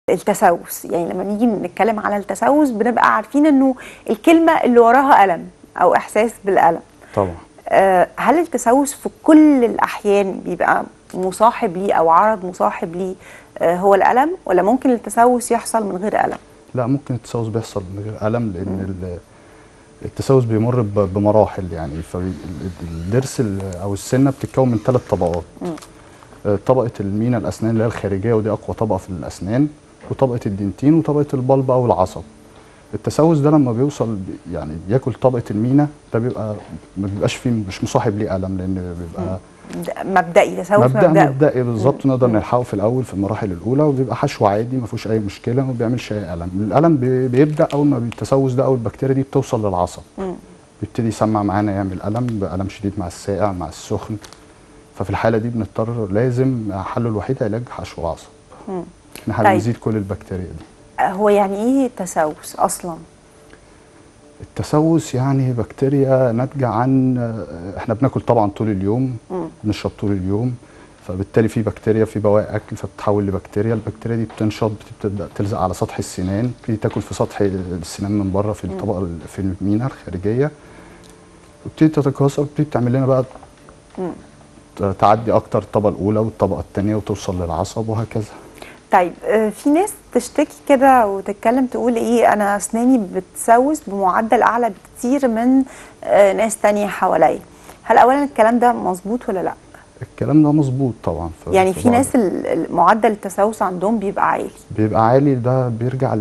التسوس، يعني لما نيجي نتكلم على التسوس بنبقى عارفين انه الكلمة اللي وراها ألم او احساس بالألم. طبعا. هل التسوس في كل الأحيان بيبقى مصاحب ليه او عرض مصاحب ليه هو الألم، ولا ممكن التسوس يحصل من غير ألم؟ لا، ممكن التسوس بيحصل من غير ألم، لأن التسوس بيمر بمراحل. يعني فالضرس أو السنة بتتكون من 3 طبقات. طبقة المينا الأسنان اللي هي الخارجية، ودي أقوى طبقة في الأسنان، وطبقة الدنتين، وطبقة البلبة أو العصب. التسوس ده لما بيوصل يعني ياكل طبقة المينا، ده بيبقى ما بيبقاش فيه، مش مصاحب ليه ألم، لأن بيبقى مبدئي، تسوس مبدئي بالظبط. نقدر نلحقه في الاول في المراحل الاولى، وبيبقى حشو عادي ما فيهوش اي مشكله وما بيعملش اي الم. الالم بيبدا اول ما التسوس ده او البكتيريا دي بتوصل للعصب، بيبتدي يسمع معانا، يعمل الم شديد مع الساقع مع السخن. ففي الحاله دي بنضطر لازم حله الوحيد علاج حشو العصب. احنا طيب. بنزيد كل البكتيريا دي. هو يعني ايه التسوس اصلا؟ التسوس يعني بكتيريا ناتجه عن احنا بناكل طبعا طول اليوم، بنشرب طول اليوم، فبالتالي في بكتيريا في بواقي اكل فبتتحول لبكتيريا. البكتيريا دي بتنشط، بتبدا تلزق على سطح السنان، بتبتدي تاكل في سطح السنان من بره في الطبقه في المينا الخارجيه، وبتبتدي تتكاثر، بتبتدي تعمل لنا بقى تعدي اكتر الطبقه الاولى والطبقه الثانيه وتوصل للعصب وهكذا. طيب في ناس تشتكي كده وتتكلم تقول ايه، انا اسناني بتسوس بمعدل اعلى بكتير من ناس تانية حواليا. هل اولا الكلام ده مظبوط ولا لا؟ الكلام ده مظبوط طبعا. يعني في ناس معدل التسوس عندهم بيبقى عالي. بيبقى عالي، ده بيرجع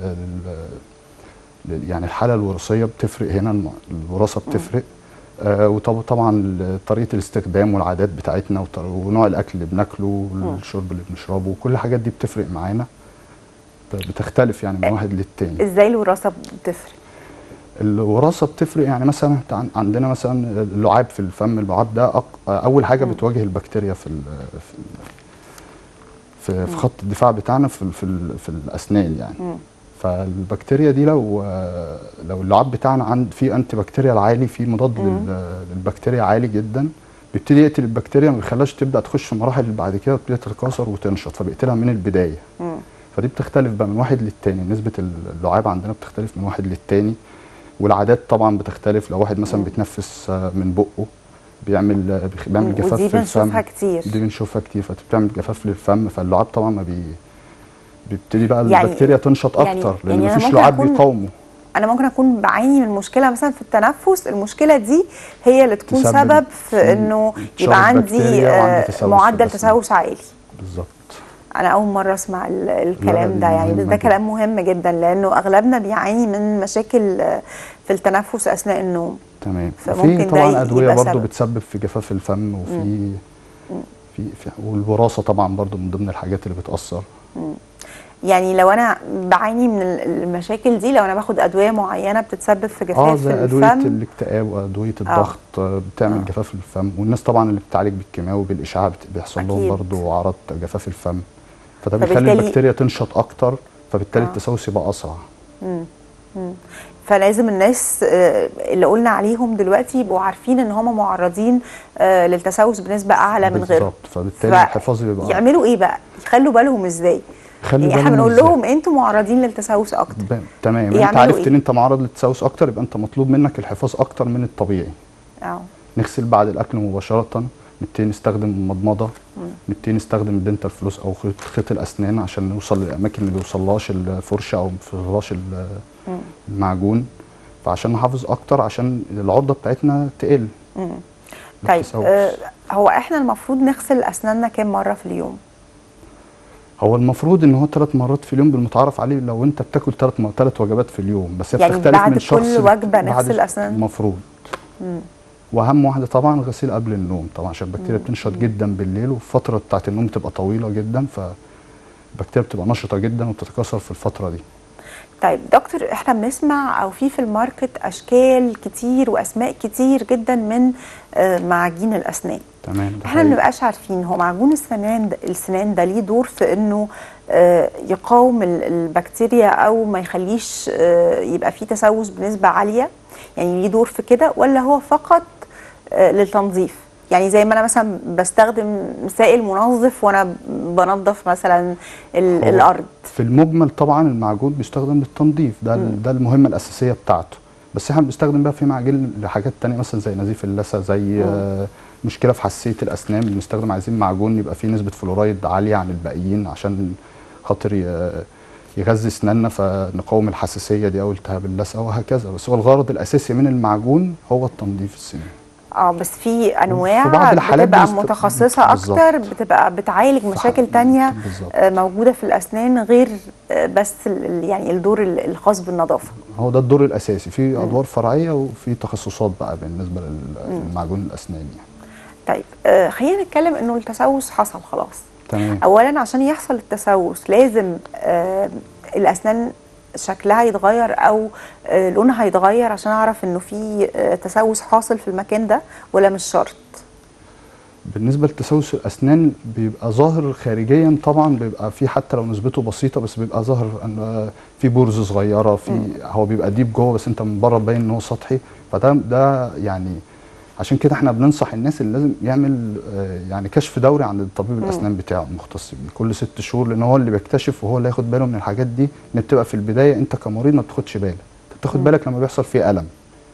يعني الحاله الوراثيه بتفرق هنا، الوراثه بتفرق. وطبعا طريقه الاستخدام والعادات بتاعتنا ونوع الاكل اللي بناكله والشرب اللي بنشربه، وكل الحاجات دي بتفرق معانا، بتختلف يعني من واحد للتاني. ازاي الوراثه بتفرق؟ الوراثه بتفرق، يعني مثلا عندنا مثلا اللعاب في الفم، اللعاب ده اول حاجه بتواجه البكتيريا في خط الدفاع بتاعنا في الاسنان يعني. فالبكتيريا دي لو اللعاب بتاعنا فيه انتي بكتيريال عالي، فيه مضاد للبكتيريا عالي جدا، بيبتدي يقتل البكتيريا، ما بيخليهاش تبدا تخش في مراحل اللي بعد كده، بتبتدي تتكاثر وتنشط، فبيقتلها من البدايه. فدي بتختلف بقى من واحد للتاني، نسبه اللعاب عندنا بتختلف من واحد للتاني، والعادات طبعا بتختلف. لو واحد مثلا بيتنفس من بقه بيعمل جفاف في الفم، بنشوفها كتير. دي بنشوفها كتير، فبتعمل جفاف للفم، فاللعاب طبعا ما بيبتدي بقى البكتيريا تنشط اكتر، لان مفيش لعاب بيقاومه. انا ممكن اكون بعاني من مشكله مثلا في التنفس، المشكله دي هي اللي تكون سبب في انه يبقى عندي معدل تسوس عالي. بالظبط. انا اول مره اسمع الكلام ده، يعني ده كلام مهم جدا، لانه اغلبنا بيعاني من مشاكل في التنفس اثناء النوم. تمام. فممكن في طبعا ادويه برضو بتسبب في جفاف الفم، وفي والوراثه طبعا برضو من ضمن الحاجات اللي بتاثر. يعني لو انا بعاني من المشاكل دي، لو انا باخد ادويه معينه بتتسبب في جفاف زي الفم، ادويه الاكتئاب وادويه الضغط بتعمل جفاف الفم. والناس طبعا اللي بتتعالج بالكيماوي بالاشعاع بيحصل لهم برضو اعراض جفاف الفم، فده بيخلي البكتيريا تنشط اكتر، فبالتالي التسوس يبقى اسرع. فلازم الناس اللي قلنا عليهم دلوقتي يبقوا عارفين ان هم معرضين للتسوس بنسبه اعلى من غيرهم. بالظبط. فبالتالي الحفاظ بيبقى يعملوا ايه بقى؟ يخلوا بالهم ازاي؟ يعني احنا بنقول لهم انتوا معرضين للتسوس اكتر. تمام. انت عرفت ان انت معرض للتسوس اكتر، يبقى انت مطلوب منك الحفاظ اكتر من الطبيعي. نغسل بعد الاكل مباشره، نبتدي نستخدم المضمضه، نبتدي نستخدم الدنتال فلوس او خيط الاسنان عشان نوصل للاماكن اللي بيوصلهاش الفرشه او ما بيوصلهاش المعجون، فعشان نحافظ اكتر عشان العرضه بتاعتنا تقل. طيب هو احنا المفروض نغسل اسناننا كام مره في اليوم؟ هو المفروض ان هو 3 مرات في اليوم بالمتعارف عليه، لو انت بتاكل 3 وجبات في اليوم، بس هي يعني بتختلف من شخص بعد كل وجبه نغسل اسنان المفروض. واهم واحده طبعا غسيل قبل النوم، طبعا عشان البكتيريا بتنشط جدا بالليل، والفتره بتاعت النوم بتبقى طويله جدا، فالبكتيريا بتبقى نشطه جدا وبتتكاثر في الفتره دي. طيب دكتور، احنا بنسمع او في الماركت اشكال كتير واسماء كتير جدا من معاجين الاسنان. تمام. احنا ما بنبقاش عارفين هو معجون السنان ده ليه دور في انه يقاوم البكتيريا او ما يخليش يبقى فيه تسوس بنسبه عاليه، يعني ليه دور في كده، ولا هو فقط للتنظيف؟ يعني زي ما انا مثلا بستخدم سائل منظف وانا بنظف مثلا الارض. في المجمل طبعا المعجون بيستخدم للتنظيف، ده المهمه الاساسيه بتاعته، بس احنا بنستخدم بقى في معجون لحاجات تانية مثلا زي نزيف اللثه، زي مشكله في حساسيه الاسنان بنستخدم، عايزين معجون يبقى فيه نسبه فلورايد عاليه عن الباقيين عشان خاطر يغذي اسناننا فنقاوم الحساسيه دي او التهاب اللثه وهكذا. بس هو الغرض الاساسي من المعجون هو التنظيف السنان. بس في انواع في بعض الحالات بتبقى متخصصه اكتر، بتبقى بتعالج مشاكل تانية موجوده في الاسنان غير بس يعني الدور الخاص بالنظافه. هو ده الدور الاساسي، في ادوار فرعيه وفي تخصصات بقى بالنسبه للمعجون الاسنان يعني. طيب خلينا نتكلم انه التسوس حصل خلاص. تمام. اولا عشان يحصل التسوس لازم الاسنان شكلها يتغير او لونها يتغير عشان اعرف انه في تسوس حاصل في المكان ده، ولا مش شرط؟ بالنسبه لتسوس الاسنان بيبقى ظاهر خارجيا طبعا، بيبقى في حتى لو نسبته بسيطه بس بيبقى ظاهر ان في بورز صغيره، في هو بيبقى ديب جوه بس انت من بره باين ان هو سطحي. فده يعني عشان كده احنا بننصح الناس اللي لازم يعمل يعني كشف دوري عند طبيب الاسنان بتاعه المختص بيه كل 6 شهور، لان هو اللي بيكتشف وهو اللي هياخد باله من الحاجات دي، ان بتبقى في البدايه انت كمريض ما بتاخدش بالك، انت بتاخد بالك لما بيحصل فيه الم.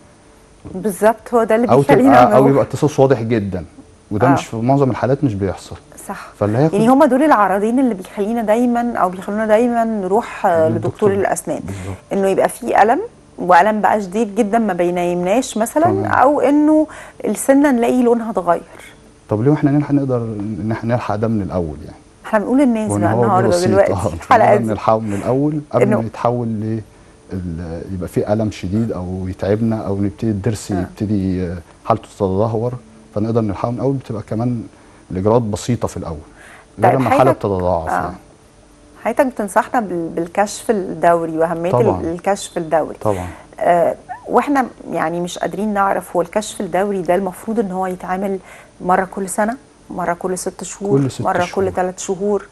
بالظبط، هو ده اللي بيخلينا او يبقى التسوس واضح جدا، وده مش في معظم الحالات مش بيحصل. صح. يعني هم دول العرضين اللي بيخلينا دايما او بيخلونا دايما نروح لدكتور الاسنان، انه يبقى فيه الم والم بقى شديد جدا ما بينامناش مثلا، او انه السنه نلاقي لونها اتغير. طب ليه احنا نقدر ان احنا نلحق ده من الاول؟ يعني احنا بنقول للناس بقى النهارده دلوقتي الحلقه دي نلحقه من الاول قبل ما يتحول يبقى فيه الم شديد او يتعبنا او نبتدي الضرس يبتدي حالته تتدهور، فنقدر نلحقه من الاول. بتبقى كمان الاجراءات بسيطه في الاول غير لما الحاله بتتضاعف. يعني حضرتك بتنصحنا بالكشف الدوري واهميه الكشف الدوري طبعا. واحنا يعني مش قادرين نعرف، هو الكشف الدوري ده المفروض ان هو يتعمل مره كل سنه، مره كل 6 شهور، مره كل 3 شهور؟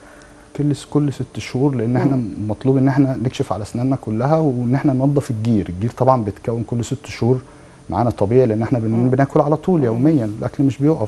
كل 6 شهور، لان احنا مطلوب ان احنا نكشف على اسناننا كلها وان احنا ننظف الجير طبعا بيتكون كل 6 شهور معانا طبيعي، لان احنا بناكل على طول يوميا، الاكل مش بيقف،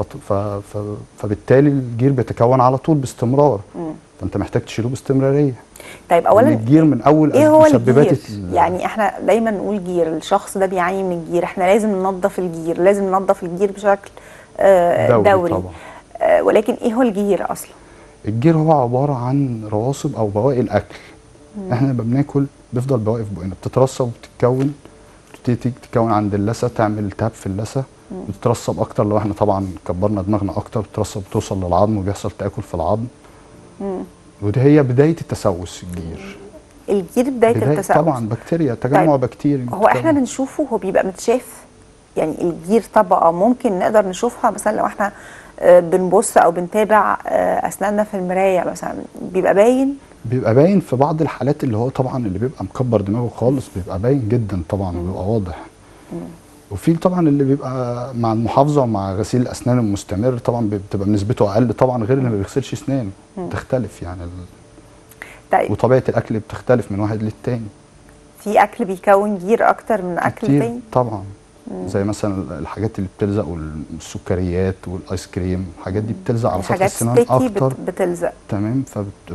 فبالتالي الجير بيتكون على طول باستمرار، فانت محتاج تشيله باستمراريه. طيب اولا الجير من اول ايه هو الجير؟ يعني احنا دايما نقول جير، الشخص ده بيعاني من الجير، احنا لازم ننظف الجير، لازم ننظف الجير بشكل دوري طبعا. ولكن ايه هو الجير اصلا؟ الجير هو عباره عن رواسب او بواقي الاكل. احنا لما بناكل بيفضل بواقي في بقنا بتترسب وبتتكون، بتبتدي تتكون عند اللثه، تعمل التهاب في اللثه، بتترسب اكتر لو احنا طبعا كبرنا دماغنا اكتر، بتترسب توصل للعظم وبيحصل تاكل في العظم. ودي هي بدايه التسوس. الجير بدايه التسوس طبعا بكتيريا، تجمع بكتيري. هو احنا بنشوفه، هو بيبقى متشاف؟ يعني الجير طبقه ممكن نقدر نشوفها مثلا لو احنا بنبص او بنتابع اسناننا في المرايه مثلا، بيبقى باين في بعض الحالات، اللي هو طبعا اللي بيبقى مكبر دماغه خالص بيبقى باين جدا طبعا وبيبقى واضح. وفي طبعا اللي بيبقى مع المحافظه ومع غسيل الاسنان المستمر طبعا بتبقى نسبته اقل طبعا، غير اللي ما بيغسلش اسنانه بتختلف يعني. طيب. وطبيعه الاكل بتختلف من واحد للتاني. في اكل بيكون جير اكتر من اكل تاني طبعا. زي مثلا الحاجات اللي بتلزق والسكريات والايس كريم، الحاجات دي بتلزق على سطح السنان اكتر، بتلزق تمام،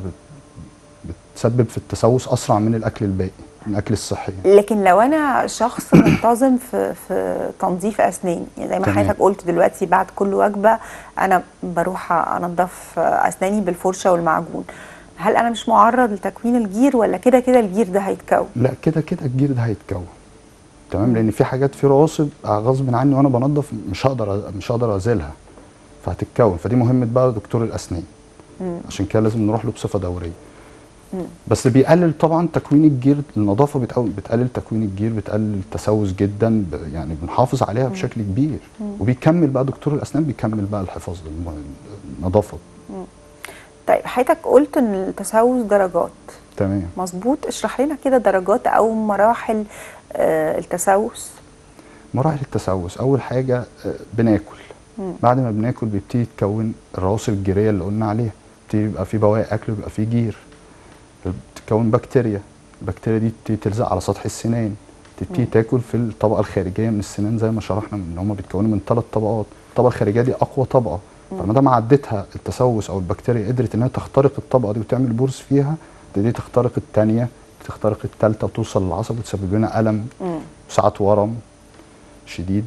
بتسبب في التسوس اسرع من الاكل الباقي، من الاكل الصحي. لكن لو انا شخص منتظم في تنظيف اسناني، يعني زي ما حضرتك قلت دلوقتي بعد كل وجبه انا بروح انضف اسناني بالفرشه والمعجون، هل انا مش معرض لتكوين الجير، ولا كده كده الجير ده هيتكون؟ لا، كده كده الجير ده هيتكون، تمام، لان في حاجات في رواسب غصب عني وانا بنضف مش هقدر ازيلها، فهتتكون. فدي مهمه بقى دكتور الاسنان، عشان كده لازم نروح له بصفه دوريه. بس بيقلل طبعا تكوين الجير، النظافه بتقلل تكوين الجير، بتقلل التسوس جدا، يعني بنحافظ عليها بشكل كبير. وبيكمل بقى دكتور الاسنان بيكمل بقى الحفاظ النظافه. طيب حضرتك قلت ان التسوس درجات، تمام، مظبوط، اشرح لنا كده درجات او مراحل التسوس. مراحل التسوس، اول حاجه بناكل، بعد ما بناكل بيبتدي يتكون الرواسب الجيريه اللي قلنا عليها، بيبتدي يبقى في بواقي اكل ويبقى في جير، بتتكون بكتيريا، البكتيريا دي بتبتدي تلزق على سطح السنان، تبتدي تاكل في الطبقه الخارجيه من السنان، زي ما شرحنا ان هم بيتكونوا من 3 طبقات. الطبقه الخارجيه دي اقوى طبقه، فما دام عدتها التسوس او البكتيريا قدرت انها تخترق الطبقه دي وتعمل بورز فيها، تبتدي تخترق الثانيه، تخترق الثالثه وتوصل للعصب وتسبب لنا الم وساعات ورم شديد.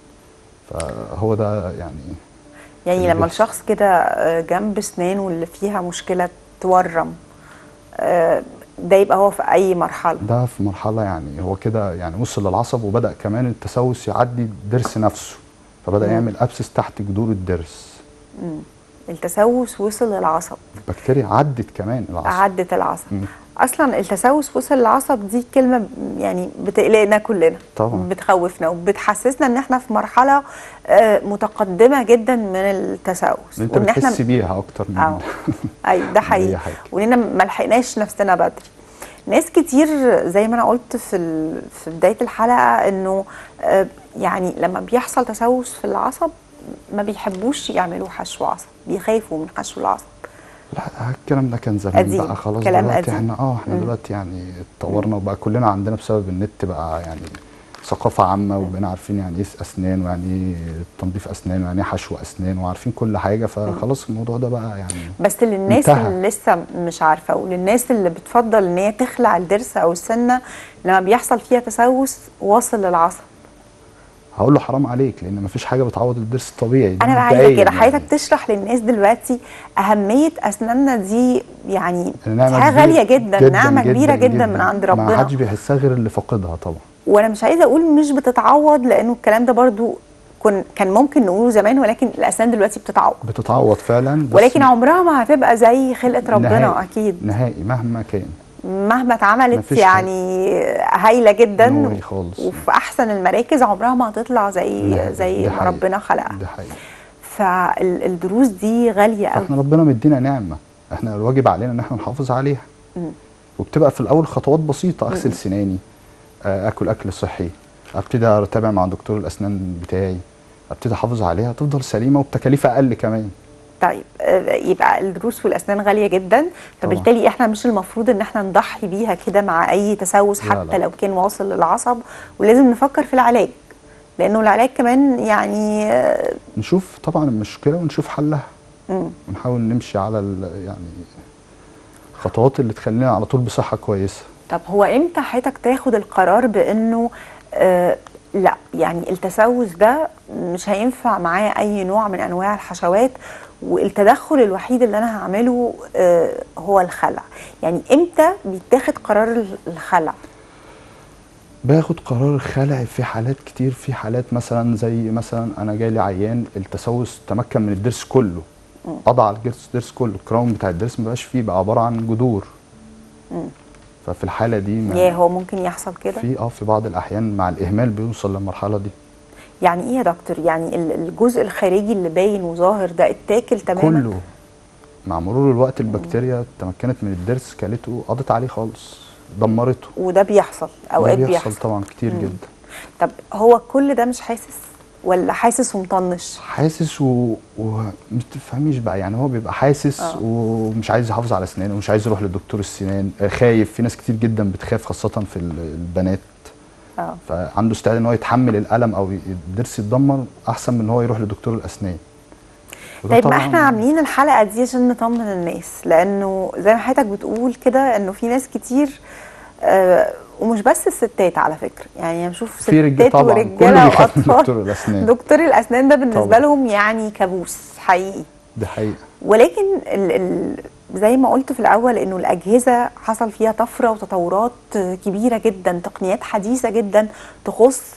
فهو ده يعني لما الشخص كده جنب اسنانه اللي فيها مشكله تورم، ده يبقى هو في اي مرحله؟ ده في مرحله هو كده وصل للعصب وبدا كمان التسوس يعدي الضرس نفسه، فبدا يعمل ابسس تحت جذور الضرس. التسوس وصل للعصب، البكتيريا عدت كمان العصب، عدت العصب. اصلا التسوس وصل للعصب دي كلمه بتقلقنا كلنا طبعا، بتخوفنا وبتحسسنا ان احنا في مرحله متقدمه جدا من التسوس، انت بتحس بيها اكتر من ايوه ده حقيقي، واننا ما لحقناش نفسنا بدري. ناس كتير زي ما انا قلت في بدايه الحلقه انه لما بيحصل تسوس في العصب ما بيحبوش يعملوا حشو عصب، بيخافوا من حشو العصب. لا الكلام ده كان زمان بقى خلاص، دلوقتي احنا دلوقتي اتطورنا وبقى كلنا عندنا بسبب النت بقى ثقافه عامه، وبقينا عارفين ايه اسنان ويعني ايه تنظيف اسنان ويعني ايه حشو اسنان وعارفين كل حاجه، فخلاص الموضوع ده بقى بس للناس اللي لسه مش عارفه وللناس اللي بتفضل ان هي تخلع الضرس او السنه لما بيحصل فيها تسوس واصل للعصب، هقول له حرام عليك، لان مفيش حاجه بتعوض الضرس الطبيعي. انا بقى عايزه كده حضرتك تشرح للناس دلوقتي اهميه اسناننا دي، حاجه غاليه جدا، نعمه كبيره جدا من عند ربنا، ما حدش بيحسها غير اللي فاقدها طبعا. وانا مش عايزه اقول مش بتتعوض، لانه الكلام ده برضو كان ممكن نقوله زمان، ولكن الاسنان دلوقتي بتتعوض فعلا، بس ولكن عمرها ما هتبقى زي خلقه ربنا نهائي اكيد نهائي مهما كان، مهما اتعملت هايله جدا خالص، وفي احسن المراكز عمرها ما هتطلع زي ما ربنا خلقها. ده حقيقي. فالدروس دي غاليه قوي، احنا ربنا مدينا نعمه، احنا الواجب علينا ان احنا نحافظ عليها. وبتبقى في الاول خطوات بسيطه، اغسل سناني، اكل اكل صحي، ابتدي اتابع مع دكتور الاسنان بتاعي، ابتدي احافظ عليها تفضل سليمه وبتكاليف اقل كمان. طيب يبقى الضروس والاسنان غاليه جدا، فبالتالي احنا مش المفروض ان احنا نضحي بيها كده مع اي تسوس حتى لو كان واصل للعصب، ولازم نفكر في العلاج، لانه العلاج كمان نشوف طبعا المشكله ونشوف حلها، ونحاول نمشي على الخطوات اللي تخلينا على طول بصحه كويسه. طب هو امتى حضرتك تاخد القرار بانه لا التسوس ده مش هينفع معاه اي نوع من انواع الحشوات، والتدخل الوحيد اللي انا هعمله هو الخلع؟ امتى بيتاخد قرار الخلع؟ باخد قرار الخلع في حالات كتير، في حالات مثلا زي انا جاي لي عيان التسوس تمكن من الضرس كله، قضى على الضرس كله، الكراون بتاع الضرس ما بقاش فيه، بقى عباره عن جذور. ففي الحاله دي هو ممكن يحصل كده في بعض الاحيان مع الاهمال بيوصل للمرحله دي. ايه يا دكتور؟ الجزء الخارجي اللي باين وظاهر ده اتاكل تماما كله؟ مع مرور الوقت البكتيريا تمكنت من الضرس، كلته، قضت عليه خالص، دمرته. وده بيحصل اوقات؟ بيحصل طبعا كتير جدا. طب هو كل ده مش حاسس ولا حاسس ومطنش؟ حاسس ومش تفهميش بقى، هو بيبقى حاسس ومش عايز يحافظ على اسنانه ومش عايز يروح للدكتور السنان، خايف. في ناس كتير جدا بتخاف خاصه في البنات، فعنده استعداد ان هو يتحمل الالم او الضرس يتدمر احسن من ان هو يروح لدكتور الاسنان. طيب ما احنا عاملين الحلقه دي عشان نطمن الناس، لانه زي ما حضرتك بتقول كده انه في ناس كتير ومش بس الستات على فكره، انا بشوف ستات ورجاله واطفال دكتور الاسنان ده بالنسبه طبعا لهم كابوس حقيقي. ده حقيقي. ولكن زي ما قلت في الاول انه الاجهزه حصل فيها طفره وتطورات كبيره جدا، تقنيات حديثه جدا تخص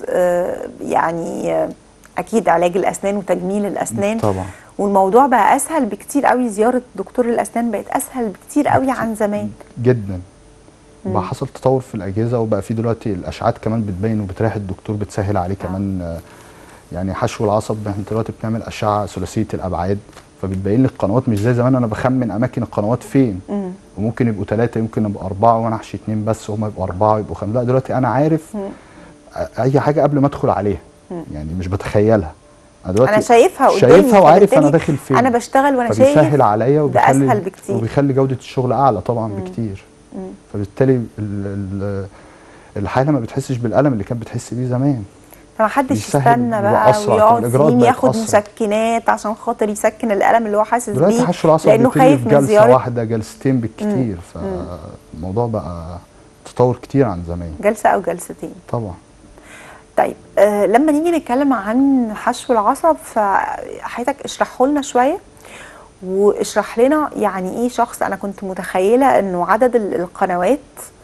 اكيد علاج الاسنان وتجميل الاسنان طبعا، والموضوع بقى اسهل بكتير قوي. زياره دكتور الاسنان بقت اسهل بكتير قوي عن زمان جدا. بقى حصل تطور في الاجهزه، وبقى في دلوقتي الاشعات كمان بتبين وبتريح الدكتور، بتسهل عليه كمان. حشو العصب احنا دلوقتي بنعمل اشعه ثلاثيه الابعاد، فبتبين لي القنوات، مش زي زمان انا بخمن اماكن القنوات فين، وممكن يبقوا 3، يمكن يبقوا 4، وانا احشي 2 بس، هم يبقوا 4 يبقوا 5. لا دلوقتي انا عارف اي حاجه قبل ما ادخل عليها، مش بتخيلها. انا شايفها قدامي، شايفها وعارف انا داخل فين. انا بشتغل وانا شايف، فبيسهل عليا وبيخلي جوده الشغل اعلى طبعا بكتير. فبالتالي الحاله ما بتحسش بالالم اللي كانت بتحس بيه زمان. فما حدش بيسهل، يستنى بيبقى بقى أسرع، ويقعد الإجراءات سنين بقت ياخد أسرع. مسكنات عشان خاطر يسكن الالم اللي هو حاسس دلوقتي بيه، حشو العصب لانه بيتم خايف في من جلسة زياره. واحدة، جلستين بالكتير، فالموضوع بقى تطور كتير عن زمان. جلسه او جلستين طبعا. طيب لما نيجي نتكلم عن حشو العصب، فحضرتك اشرحه لنا شويه، واشرح لنا يعني ايه شخص. انا كنت متخيله انه عدد القنوات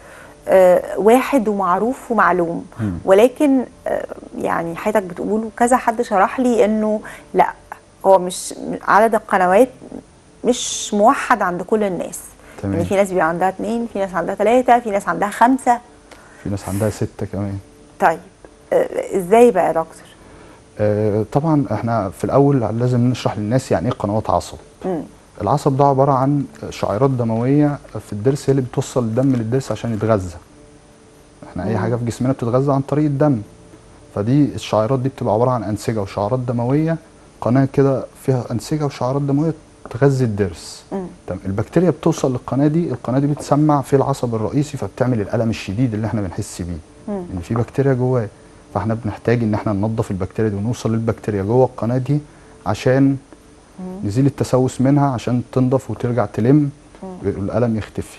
واحد ومعروف ومعلوم، ولكن يعني حضرتك بتقول وكذا حد شرح لي انه لا، هو مش عدد القنوات مش موحد عند كل الناس. تمام. يعني في ناس بيبقى عندها 2، في ناس عندها 3، في ناس عندها 5، في ناس عندها 6 كمان. طيب ازاي بقى يا دكتور؟ طبعا احنا في الاول لازم نشرح للناس يعني ايه قنوات عصب. العصب ده عباره عن شعيرات دمويه في الضرس، هي اللي بتوصل الدم للضرس عشان يتغذى. احنا اي حاجه في جسمنا بتتغذى عن طريق الدم، فدي الشعيرات دي بتبقى عباره عن انسجه وشعيرات دمويه، قناه كده فيها انسجه وشعيرات دمويه تغذي الضرس. تمام. البكتيريا بتوصل للقناه دي، القناه دي بتسمع في العصب الرئيسي، فبتعمل الالم الشديد اللي احنا بنحس بيه ان في بكتيريا جواه. فاحنا بنحتاج ان احنا ننظف البكتيريا دي ونوصل للبكتيريا جوه القناه دي عشان نزيل التسوس منها، عشان تنضف وترجع تلم والالم يختفي.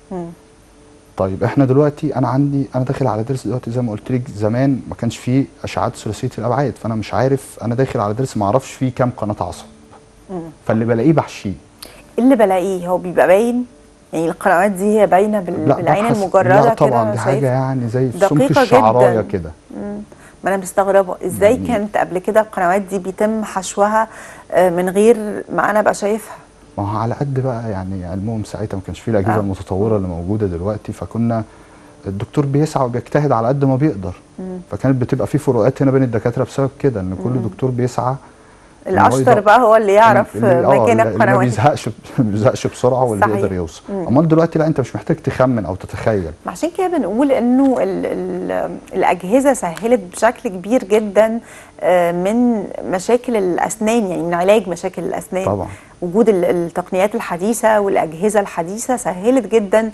طيب احنا دلوقتي انا داخل على ضرس دلوقتي، زي ما قلت لك زمان ما كانش فيه اشعات ثلاثيه الابعاد، فانا مش عارف، انا داخل على ضرس ما اعرفش فيه كام قناه عصب. فاللي بلاقيه بحشيه. اللي بلاقيه هو بيبقى باين؟ يعني القنوات دي هي باينه بالعين المجرده كده؟ لا طبعا، دي حاجه يعني زي في سمك دقيقة الشعرايه جدا كده. ما انا مستغربه ازاي يعني كانت قبل كده القنوات دي بيتم حشوها من غير ما انا ابقى شايفها. ما هو على قد بقى يعني علمهم ساعتها، ما كانش فيه الاجهزه المتطوره اللي موجوده دلوقتي، فكنا الدكتور بيسعى وبيجتهد على قد ما بيقدر. فكانت بتبقى في فروقات هنا بين الدكاتره بسبب كده، ان كل دكتور بيسعى. الاشطر بقى هو اللي يعرف مكان القنوات، اللي ما بيزهقش بسرعه، واللي بيقدر يوصل. امال دلوقتي لا، انت مش محتاج تخمن او تتخيل. عشان كده بنقول انه الاجهزه سهلت بشكل كبير جدا من مشاكل الاسنان، يعني من علاج مشاكل الاسنان. طبعا وجود التقنيات الحديثه والاجهزه الحديثه سهلت جدا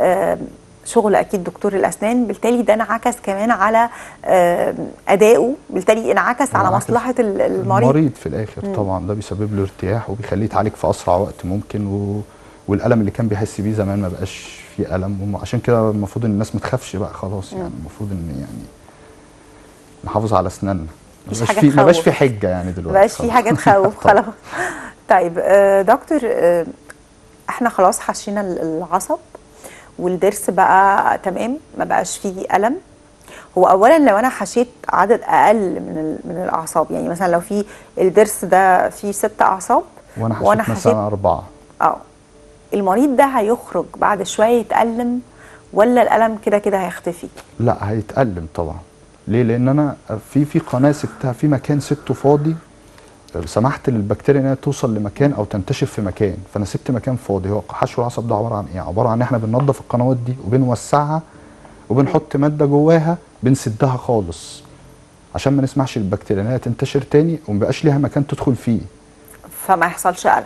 شغل اكيد دكتور الاسنان، بالتالي ده انعكس كمان على ادائه، بالتالي انعكس على مصلحه المريض في الاخر. طبعا ده بيسبب له ارتياح وبيخليه يتعالج في اسرع وقت ممكن، والالم اللي كان بيحس بيه زمان ما بقاش فيه الم. عشان كده المفروض ان الناس ما تخافش بقى خلاص، يعني المفروض ان يعني نحافظ على اسناننا، ما بقاش في حجه يعني دلوقتي، ما بقاش في حاجه تخوف خلاص. طيب دكتور، احنا خلاص حشينا العصب والضرس بقى تمام، ما بقاش فيه ألم. هو أولا لو أنا حشيت عدد أقل من الأعصاب، يعني مثلا لو في الضرس ده فيه 6 أعصاب وأنا حشيت مثلا 4، المريض ده هيخرج بعد شوية يتألم ولا الألم كده كده هيختفي؟ لا هيتألم طبعا. ليه؟ لأن أنا في قناة سبتها في مكان سبته فاضي، سمحت للبكتيريا انها توصل لمكان او تنتشر في مكان، فانا سبت مكان فاضي. هو حشو العصب ده عباره عن ايه؟ عباره عن ان احنا بننظف القنوات دي وبنوسعها وبنحط ماده جواها بنسدها خالص عشان ما نسمحش للبكتيريا انها تنتشر تاني وما بقاش ليها مكان تدخل فيه، فما يحصلش الم.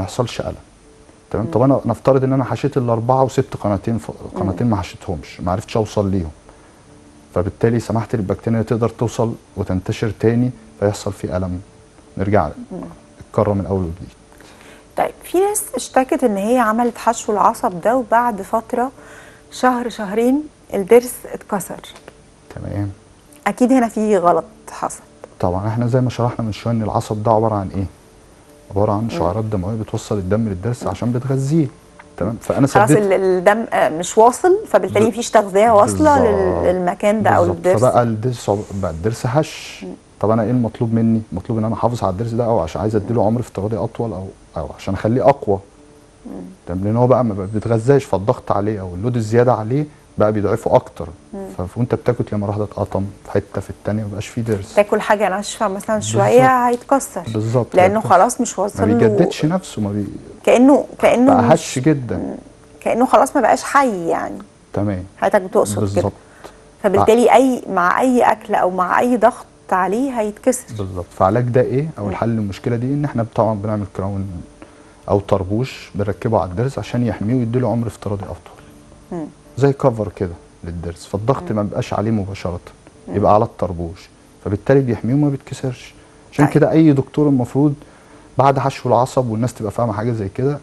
تمام. طب انا نفترض ان انا حشيت الاربعه وسبت قناتين ما حشيتهمش، ما عرفتش اوصل ليهم، فبالتالي سمحت للبكتيريا تقدر توصل وتنتشر تاني فيحصل فيه الم، نرجع نتكرر من اول وجديد. طيب في ناس اشتكت ان هي عملت حشو العصب ده وبعد فتره شهر شهرين الضرس اتكسر. تمام. اكيد هنا في غلط حصل. طبعا احنا زي ما شرحنا من شويه ان العصب ده عباره عن ايه؟ عباره عن شعيرات دمويه بتوصل الدم للضرس عشان بتغذيه. تمام. فانا خلاص الدم مش واصل، فبالتالي مفيش تغذيه واصله للمكان ده او للضرس، فبقى الضرس هش. طب انا ايه المطلوب مني؟ المطلوب ان انا احافظ على الضرس ده، او عشان عايز اديله عمر افتراضي اطول، او عشان اخليه اقوى. تمام. لان هو بقى ما بيتغذاش، فالضغط عليه او اللود الزياده عليه بقى بيضعفه اكتر. فانت بتاكل تلاقي مره واحده اتقطم في حته، في الثانيه ما بقاش فيه ضرس. تاكل حاجه ناشفه مثلا شويه هيتكسر. بالظبط. لانه خلاص مش واصل له، ما بيجددش نفسه، كانه بقى هش جدا، كانه خلاص ما بقاش حي يعني. تمام. حضرتك بتقصد كده. بالظبط. فبالتالي مع اي اكل او مع اي ضغط عليه هيتكسر. بالظبط. فعلاج ده ايه او الحل للمشكله دي؟ ان احنا طبعا بنعمل كراون او طربوش بنركبه على الضرس عشان يحميه ويديله عمر افتراضي اطول. زي كفر كده للضرس، فالضغط ما بيبقاش عليه مباشره، يبقى على الطربوش، فبالتالي بيحميه وما بيتكسرش. عشان طيب. كده اي دكتور المفروض بعد حشو العصب، والناس تبقى فاهمه حاجه زي كده،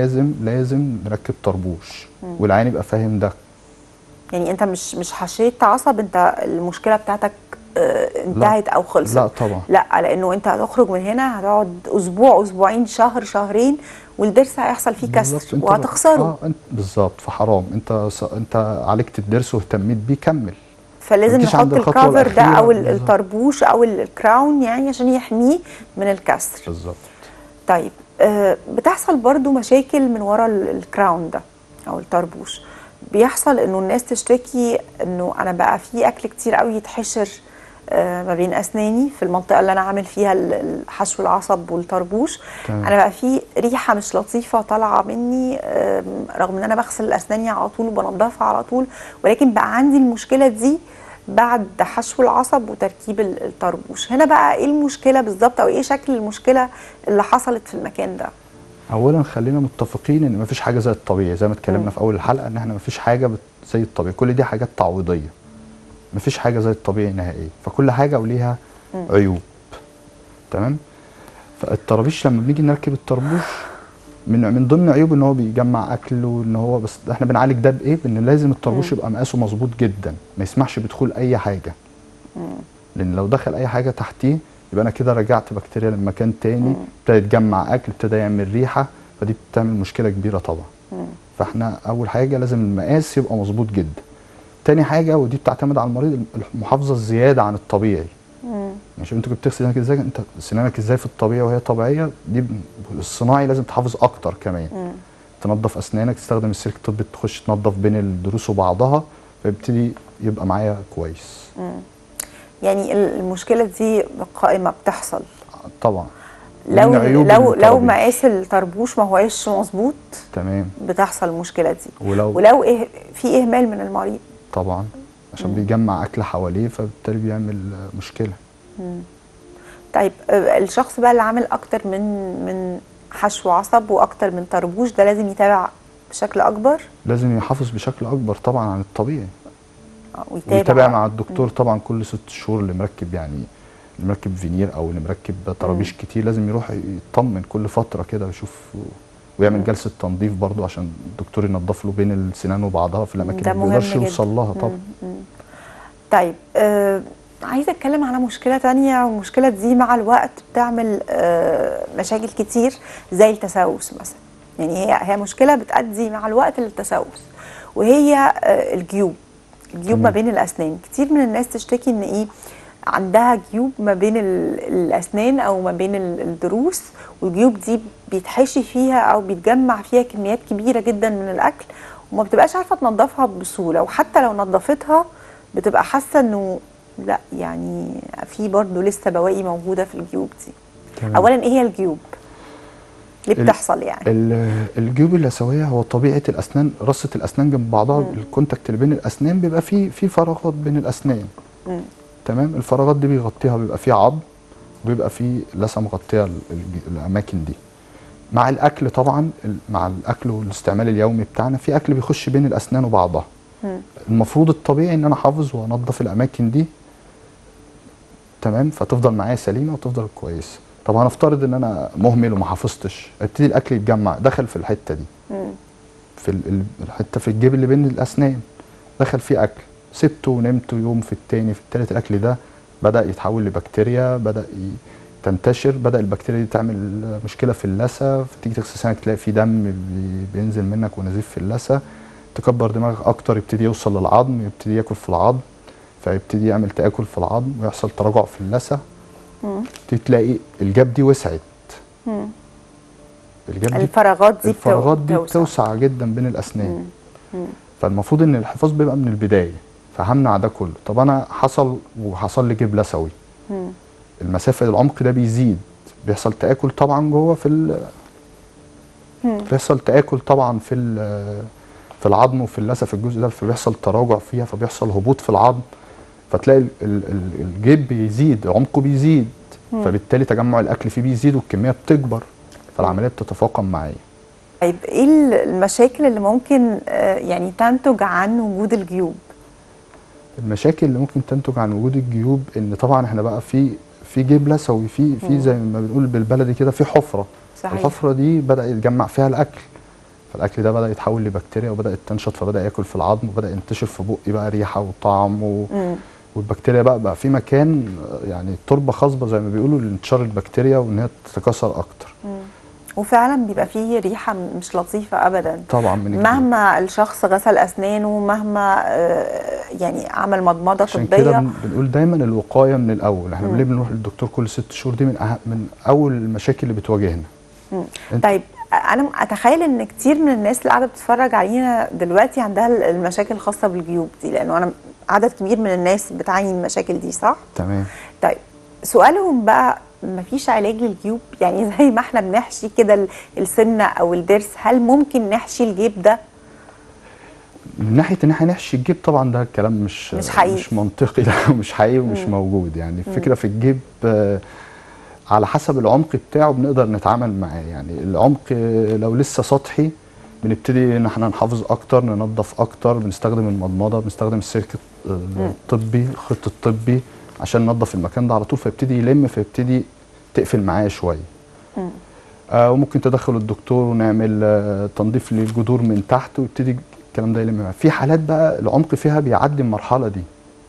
لازم نركب طربوش والعيان يبقى فاهم ده. يعني انت مش حشيت عصب، انت المشكله بتاعتك انتهت او خلصت؟ لا طبعا. لا، لانه انت هتخرج من هنا هتقعد اسبوع، اسبوعين، شهر، شهرين، والضرس هيحصل فيه كسر وهتخسره. انت بالظبط، فحرام. انت عالجت الضرس واهتميت بيه، كمل. فلازم ما عند نحط الخطوه الكافر ده الاخيره او الطربوش او الكراون يعني عشان يحميه من الكسر. بالظبط. طيب بتحصل برضو مشاكل من ورا الكراون ده او الطربوش. بيحصل انه الناس تشتكي انه انا بقى في اكل كتير قوي يتحشر ما بين اسناني في المنطقه اللي انا عامل فيها الحشو العصب والطربوش. تمام. انا بقى في ريحه مش لطيفه طالعه مني رغم ان انا بغسل اسناني على طول وبنضفها على طول، ولكن بقى عندي المشكله دي بعد حشو العصب وتركيب الطربوش. هنا بقى ايه المشكله بالظبط، او ايه شكل المشكله اللي حصلت في المكان ده؟ اولا خلينا متفقين ان مفيش حاجه زي الطبيعي، زي ما اتكلمنا في اول الحلقه ان احنا مفيش حاجه زي الطبيعي، كل دي حاجات تعويضيه. مفيش حاجه زي الطبيعي نهائيا، فكل حاجه وليها عيوب. تمام. فالطرابيش لما بنيجي نركب الطربوش من ضمن عيوبه ان هو بيجمع اكل، وان هو بس احنا بنعالج ده بايه؟ بان لازم الطربوش يبقى مقاسه مظبوط جدا، ما يسمحش بدخول اي حاجه. لان لو دخل اي حاجه تحتيه يبقى انا كده رجعت بكتيريا لمكان تاني، ابتدى يتجمع اكل، ابتدى يعمل ريحه، فدي بتعمل مشكله كبيره طبعا. فاحنا اول حاجه لازم المقاس يبقى مظبوط جدا. تاني حاجه، ودي بتعتمد على المريض، المحافظه الزياده عن الطبيعي. ماشي، انت كنت بتغسل سنانك ازاي؟ انت سنانك ازاي في الطبيعي وهي طبيعيه؟ دي الصناعي لازم تحافظ اكتر كمان. تنظف اسنانك، تستخدم السلك الطبي، تخش تنظف بين الضروس وبعضها، فيبتدي يبقى معايا كويس. يعني المشكله دي قائمه بتحصل طبعا. لو مقاس الطربوش ما هوش مظبوط، تمام، بتحصل المشكله دي. ولو في اهمال من المريض طبعا، عشان بيجمع اكل حواليه، فبالتالي بيعمل مشكله. طيب الشخص بقى اللي عامل اكتر من حشو عصب واكتر من طربوش، ده لازم يتابع بشكل اكبر؟ لازم يحافظ بشكل اكبر طبعا عن الطبيعي، ويتابع مع الدكتور طبعا كل 6 شهور. اللي مركب يعني اللي مركب فينير او اللي مركب طرابيش كتير لازم يروح يطمن كل فتره كده ويشوف، ويعمل جلسه تنظيف برضو عشان الدكتور ينظف له بين السنان وبعضها في الاماكن اللي ما بيقدرش يوصل لها طبعا. طيب عايزه اتكلم على مشكله تانية، والمشكله دي مع الوقت بتعمل مشاكل كتير زي التسوس مثلا. يعني هي مشكله بتؤدي مع الوقت للتسوس، وهي الجيوب ما بين الاسنان. كتير من الناس تشتكي ان ايه، عندها جيوب ما بين الاسنان او ما بين الضروس، والجيوب دي بيتحشي فيها او بيتجمع فيها كميات كبيره جدا من الاكل، وما بتبقاش عارفه تنظفها بسهوله، وحتى لو نظفتها بتبقى حاسه انه لا، يعني في برضه لسه بواقي موجوده في الجيوب دي. تمام. اولا ايه هي الجيوب؟ ليه بتحصل يعني؟ الجيوب اللثويه هو طبيعه الاسنان، رصه الاسنان جنب بعضها، الكونتاكت اللي بين الاسنان بيبقى فيه فراغات بين الاسنان. تمام. الفراغات دي بيغطيها، بيبقى فيه عظم، وبيبقى فيه لثه مغطيه الاماكن دي. مع الاكل طبعا، مع الاكل والاستعمال اليومي بتاعنا، في اكل بيخش بين الاسنان وبعضها. المفروض الطبيعي ان انا احافظ وانظف الاماكن دي، تمام، فتفضل معايا سليمه وتفضل كويسه. طب هنفترض ان انا مهمل وما حافظتش، ابتدي الاكل يتجمع، دخل في الحته دي، في الحته في الجيب اللي بين الاسنان، دخل فيه اكل، سبته ونمت يوم، في التاني في التالت الاكل ده بدا يتحول لبكتيريا، بدا تنتشر، بدا البكتيريا دي تعمل مشكله في اللثه، فتيجي تغسل سنانك تلاقي في دم بينزل منك ونزيف في اللثه، تكبر دماغك اكتر، يبتدي يوصل للعظم، يبتدي ياكل في العظم، فيبتدي يعمل تآكل في العظم ويحصل تراجع في اللثه. تلاقي الجاب دي وسعت. الفراغات دي بتوسع جدا بين الاسنان. فالمفروض ان الحفاظ بيبقى من البدايه، فهمنع ده كله. طب انا حصل لي جيب لثوي، المسافه العمق ده بيزيد، بيحصل تآكل طبعا جوه بيحصل تآكل طبعا في العظم وفي اللثه في الجزء ده، فبيحصل تراجع فيها، فبيحصل هبوط في العظم، فتلاقي الجيب بيزيد، عمقه بيزيد، فبالتالي تجمع الاكل فيه بيزيد والكميه بتكبر، فالعمليه بتتفاقم معايا. طيب ايه المشاكل اللي ممكن يعني تنتج عن وجود الجيوب؟ المشاكل اللي ممكن تنتج عن وجود الجيوب ان طبعا احنا بقى في جيب لثوي، في زي ما بنقول بالبلدي كده في حفره. صحيح. الحفره دي بدا يتجمع فيها الاكل، فالاكل ده بدا يتحول لبكتيريا وبدات تنشط، فبدا ياكل في العظم وبدا ينتشر في بقي بقى ريحه وطعم والبكتيريا بقى في مكان يعني التربه خصبه زي ما بيقولوا لانتشار البكتيريا وان هي تتكاثر اكتر. وفعلا بيبقى فيه ريحه مش لطيفه ابدا طبعا من مهما الشخص غسل اسنانه، مهما يعني عمل مضمضه عشان طبيه. كده بنقول دايما الوقايه من الاول. احنا ليه بنروح للدكتور كل 6 شهور؟ دي من اول المشاكل اللي بتواجهنا. طيب انا اتخيل ان كتير من الناس اللي قاعده بتتفرج علينا دلوقتي عندها المشاكل الخاصه بالجيوب دي، لانه انا عدد كبير من الناس بتعاني من المشاكل دي، صح؟ تمام. طيب سؤالهم بقى، مفيش علاج للجيوب؟ يعني زي ما احنا بنحشي كده السنه او الضرس، هل ممكن نحشي الجيب ده؟ من ناحيه ان احنا نحشي الجيب طبعا ده كلام مش حقيقي، مش منطقي، ده مش حقيقي ومش موجود. يعني الفكره في الجيب على حسب العمق بتاعه بنقدر نتعامل معاه. يعني العمق لو لسه سطحي بنبتدي ان احنا نحافظ اكتر، ننظف اكتر، بنستخدم المضمضه، بنستخدم السلك الطبي، الخيط الطبي عشان ننظف المكان ده على طول، فيبتدي يلم، فيبتدي تقفل معاه شويه. وممكن تدخل الدكتور ونعمل تنظيف للجذور من تحت ويبتدي الكلام ده يلم معاه. في حالات بقى العمق فيها بيعدي المرحله دي،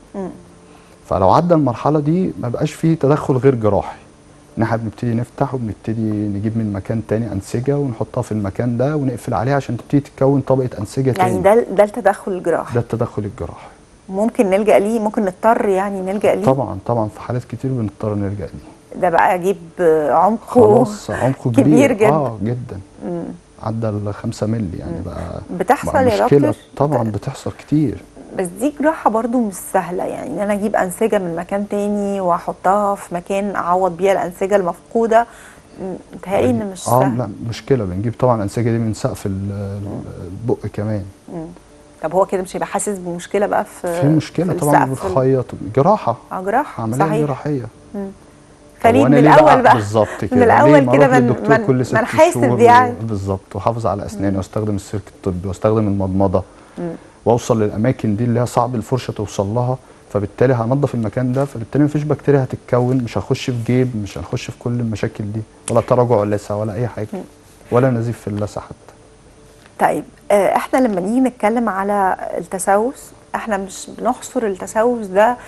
فلو عدى المرحله دي ما بقاش فيه تدخل غير جراحي، ان احنا بنبتدي نفتح وبنبتدي نجيب من مكان تاني انسجه ونحطها في المكان ده ونقفل عليها عشان تبتدي تتكون طبقه انسجه تاني. يعني ده التدخل الجراحي. ده التدخل الجراحي. ممكن نلجأ ليه، ممكن نضطر يعني نلجأ ليه؟ طبعا في حالات كتير بنضطر نلجأ ليه. ده بقى اجيب عمقه خلاص عمقه كبير جدا. جدا. عدى ال 5 مللي يعني بقى بتحصل بقى يا مشكلة. دكتور؟ طبعا بتحصل كتير. بس دي جراحة برضو مش سهلة، يعني ان انا اجيب انسجة من مكان تاني واحطها في مكان اعوض بيها الانسجة المفقودة، متهيألي ان مش سهل. لا مشكلة. بنجيب طبعا الانسجة دي من سقف البق كمان. طب هو كده مش هيبقى حاسس بمشكلة بقى في مشكلة في طبعا، بتخيط جراحة. جراحة عملية جراحية. فليه من الاول بقى؟ بالظبط كده. من الاول كده للدكتور كل 6 شهور يعني. بالظبط، واحافظ على اسناني واستخدم السلك الطبي واستخدم المضمضه واوصل للاماكن دي اللي هي صعب الفرشه توصل لها، فبالتالي هنضف المكان ده، فبالتالي مفيش بكتيريا هتتكون، مش هخش في جيب، مش هنخش في كل المشاكل دي، ولا تراجع لثه ولا اي حاجه ولا نزيف في اللثه حتى. طيب احنا لما نيجي نتكلم على التسوس، احنا مش بنحصر التسوس ده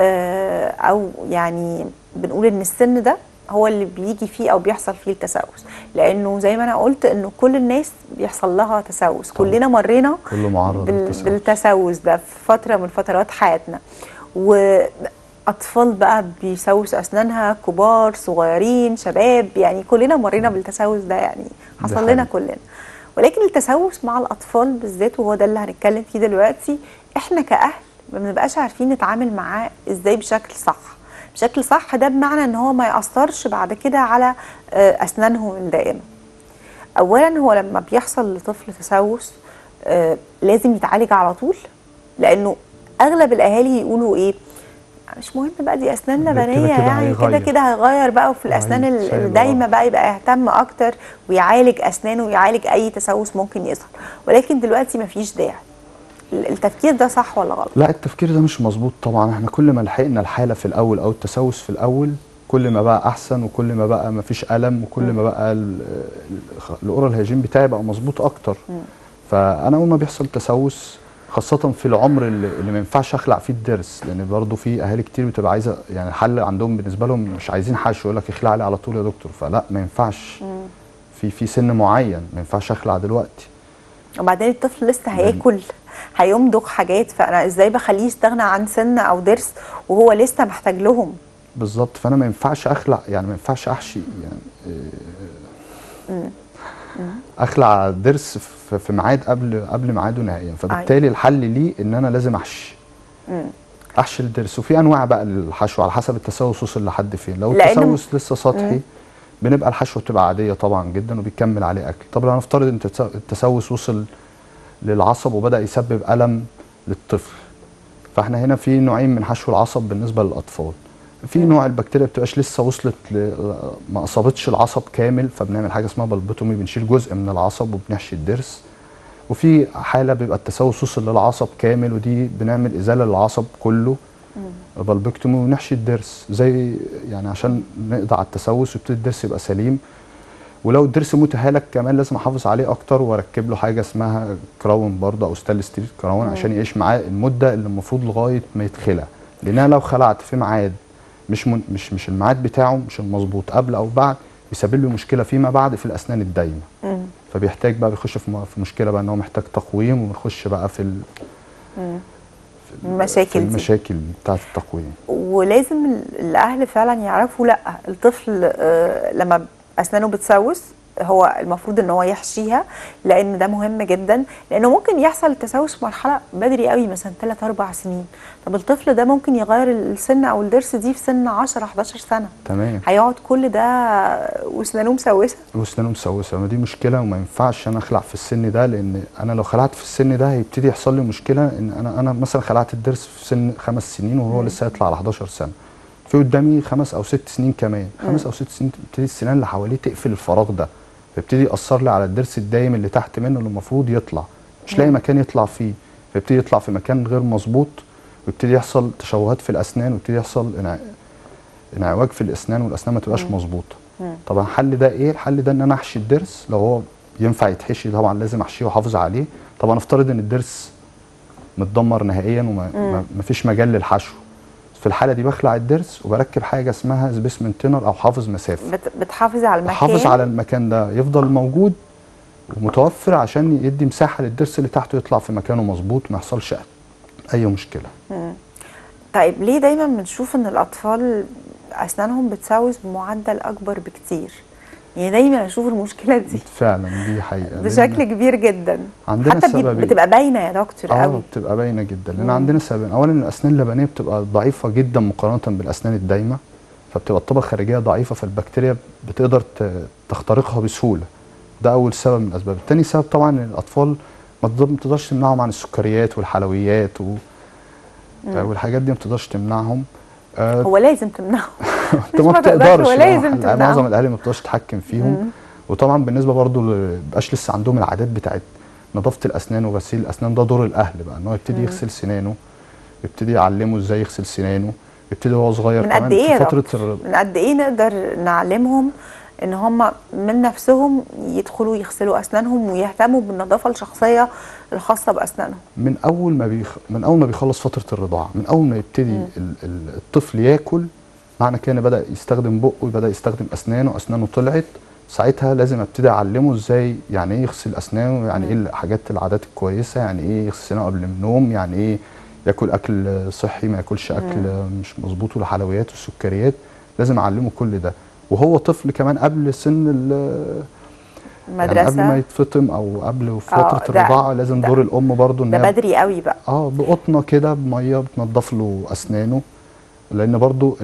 او يعني بنقول ان السن ده هو اللي بيجي فيه او بيحصل فيه التسوس، لانه زي ما انا قلت انه كل الناس بيحصل لها تسوس. كلنا مرينا بالتسوس ده في فتره من فترات حياتنا، واطفال بقى بيسوس اسنانها، كبار صغيرين شباب، يعني كلنا مرينا بالتسوس ده، يعني حصل لنا كلنا. ولكن التسوس مع الاطفال بالذات، وهو ده اللي هنتكلم فيه دلوقتي، احنا كاهل ما بنبقاش عارفين نتعامل معاه ازاي بشكل صح. بشكل صح ده بمعنى ان هو ما يأثرش بعد كده على اسنانهم الدائمه. اولا هو لما بيحصل لطفل تسوس لازم يتعالج على طول، لانه اغلب الاهالي يقولوا ايه، مش مهم بقى دي اسنان لبنيه، يعني كده كده هيغير بقى، وفي الاسنان الدايمه بقى يبقى يهتم اكتر ويعالج اسنانه ويعالج اي تسوس ممكن يظهر. ولكن دلوقتي مفيش داعي. التفكير ده صح ولا غلط؟ لا، التفكير ده مش مظبوط طبعا. احنا كل ما لحقنا الحاله في الاول او التسوس في الاول كل ما بقى احسن، وكل ما بقى مفيش الم، وكل ما بقى الاورال هيجين بتاعي بقى مظبوط اكتر. فانا اول ما بيحصل تسوس خاصة في العمر اللي ما ينفعش اخلع فيه الضرس، لان برضه في اهالي كتير بتبقى عايزه، يعني الحل عندهم بالنسبه لهم مش عايزين حشو، يقول لك اخلع لي على طول يا دكتور. فلا، ما ينفعش. في سن معين ما ينفعش اخلع دلوقتي. وبعدين الطفل لسه هياكل، هيمضغ حاجات، فانا ازاي بخليه يستغنى عن سن او ضرس وهو لسه محتاج لهم؟ بالظبط. فانا ما ينفعش اخلع، يعني ما ينفعش احشي، يعني اخلع ضرس في ميعاد قبل ميعاده نهائيا. فبالتالي الحل ليه ان انا لازم احشي الضرس. وفي انواع بقى للحشو على حسب التسوس وصل لحد فين. لو التسوس لسه سطحي بنبقى الحشوه بتبقى عاديه طبعا جدا وبيكمل عليه اكل. طب لو هنفترض ان التسوس وصل للعصب وبدا يسبب الم للطفل، فاحنا هنا في نوعين من حشو العصب بالنسبه للاطفال. في نوع البكتيريا بتبقاش لسه وصلت ما اصابتش العصب كامل، فبنعمل حاجه اسمها بلبوتومي، بنشيل جزء من العصب وبنحشي الضرس. وفي حاله بيبقى التسوس وصل للعصب كامل، ودي بنعمل ازاله للعصب كله بالبكتومي ونحشي الضرس زي يعني عشان نقضي على التسوس ويبتدي الضرس يبقى سليم. ولو الضرس متهالك كمان لازم احافظ عليه اكتر واركب له حاجه اسمها كراون برضه او ستانلس ستيل كراون عشان يعيش معاه المده اللي المفروض لغايه ما يتخلع. لان انا لو خلعت في ميعاد مش الميعاد بتاعه مش المظبوط قبل او بعد بيسبب لي مشكله فيما بعد في الاسنان الدايمه. فبيحتاج بقى بيخش في مشكله بقى ان هو محتاج تقويم، ونخش بقى في المشاكل بتاعه التقويم. ولازم الاهل فعلا يعرفوا لا الطفل لما اسنانه بتسوس هو المفروض ان هو يحشيها، لان ده مهم جدا، لانه ممكن يحصل التسوس في مرحله بدري قوي مثلا 3 4 سنين. طب الطفل ده ممكن يغير السن او الضرس دي في سن 10 11 سنه. تمام. هيقعد كل ده واسنانه مسوسه. واسنانه مسوسه، ما دي مشكله وما ينفعش انا اخلع في السن ده، لان انا لو خلعت في السن ده هيبتدي يحصل لي مشكله ان انا مثلا خلعت الضرس في سن 5 سنين وهو لسه هيطلع على 11 سنه. في قدامي 5 أو 6 سنين كمان، 5 أو 6 سنين تبتدي السنان اللي حواليه تقفل الفراغ ده، فيبتدي يأثر لي على الضرس الدايم اللي تحت منه اللي المفروض يطلع، مش لاقي مكان يطلع فيه، فيبتدي يطلع في مكان غير مظبوط، ويبتدي يحصل تشوهات في الأسنان، ويبتدي يحصل انعواج في الأسنان، والأسنان ما تبقاش مظبوطة. طبعا الحل ده إيه؟ الحل ده إن أنا أحشي الضرس، لو هو ينفع يتحشي طبعا لازم أحشيه وأحافظ عليه. طبعا نفترض إن الضرس متدمر نهائيا ومفيش مجال للحشو. في الحاله دي بخلع الضرس وبركب حاجه اسمها سبيس مينتينر او حافظ مسافه. بتحافظ على المكان، بحافظ على المكان ده يفضل موجود ومتوفر عشان يدي مساحه للضرس اللي تحته يطلع في مكانه مظبوط وما يحصلش اي مشكله. طيب ليه دايما بنشوف ان الاطفال اسنانهم بتسوس بمعدل اكبر بكتير؟ يعني دايما اشوف المشكله دي فعلا دي حقيقه بشكل كبير جدا. عندنا حتى بتبقى باينه يا دكتور قوي. بتبقى باينه جدا لان عندنا سببين. اولا الاسنان اللبنيه بتبقى ضعيفه جدا مقارنه بالاسنان الدايمه، فبتبقى الطبقه الخارجيه ضعيفه، فالبكتيريا بتقدر تخترقها بسهوله. ده اول سبب من الاسباب. الثاني سبب طبعا ان الاطفال ما تقدرش تمنعهم عن السكريات والحلويات والحاجات دي ما تقدرش تمنعهم. هو لازم تمنعهم. انت ما بتقدرش، ولازم معظم الاهالي ما بتقدرش تتحكم فيهم. وطبعا بالنسبه برضو ما بقاش لسه عندهم العادات بتاعت نظافه الاسنان وغسيل الاسنان. ده دور الاهل بقى ان هو يبتدي يغسل سنانه، يبتدي يعلمه ازاي يغسل سنانه، يبتدي وهو صغير من كمان قد ايه في فتره من قد ايه نقدر نعلمهم ان هم من نفسهم يدخلوا يغسلوا اسنانهم ويهتموا بالنظافه الشخصيه الخاصه باسنانهم؟ من اول ما بيخلص فتره الرضاعه، من اول ما يبتدي الطفل ياكل، معنى كده بدا يستخدم بقه، بدا يستخدم اسنانه طلعت، ساعتها لازم ابتدي اعلمه ازاي يعني ايه يغسل اسنانه، يعني ايه الحاجات العادات الكويسه، يعني ايه يغسل اسنانه قبل النوم، يعني ايه ياكل اكل صحي، ما ياكلش اكل مش مظبوط والحلويات والسكريات. لازم اعلمه كل ده وهو طفل كمان قبل سن المدرسه، يعني قبل ما يتفطم او قبل فتره الرضاعه. لازم دور الام برضو ان ده بدري قوي بقى بقطنه كده بميه بتنضف له اسنانه، لان برضو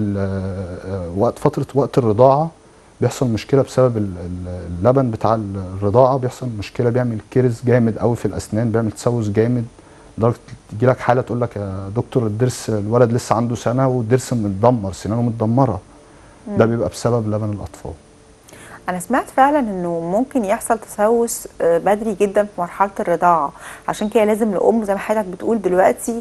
وقت الرضاعه بيحصل مشكله بسبب اللبن بتاع الرضاعه، بيحصل مشكله، بيعمل كيرز جامد قوي في الاسنان، بيعمل تسوس جامد لدرجه تجي لك حاله تقول لك يا دكتور الضرس الولد لسه عنده سنه والضرس متدمر، سنانه متدمره. ده بيبقى بسبب لبن الاطفال. أنا سمعت فعلا إنه ممكن يحصل تسوس بدري جدا في مرحلة الرضاعة، عشان كده لازم الأم زي ما حضرتك بتقول دلوقتي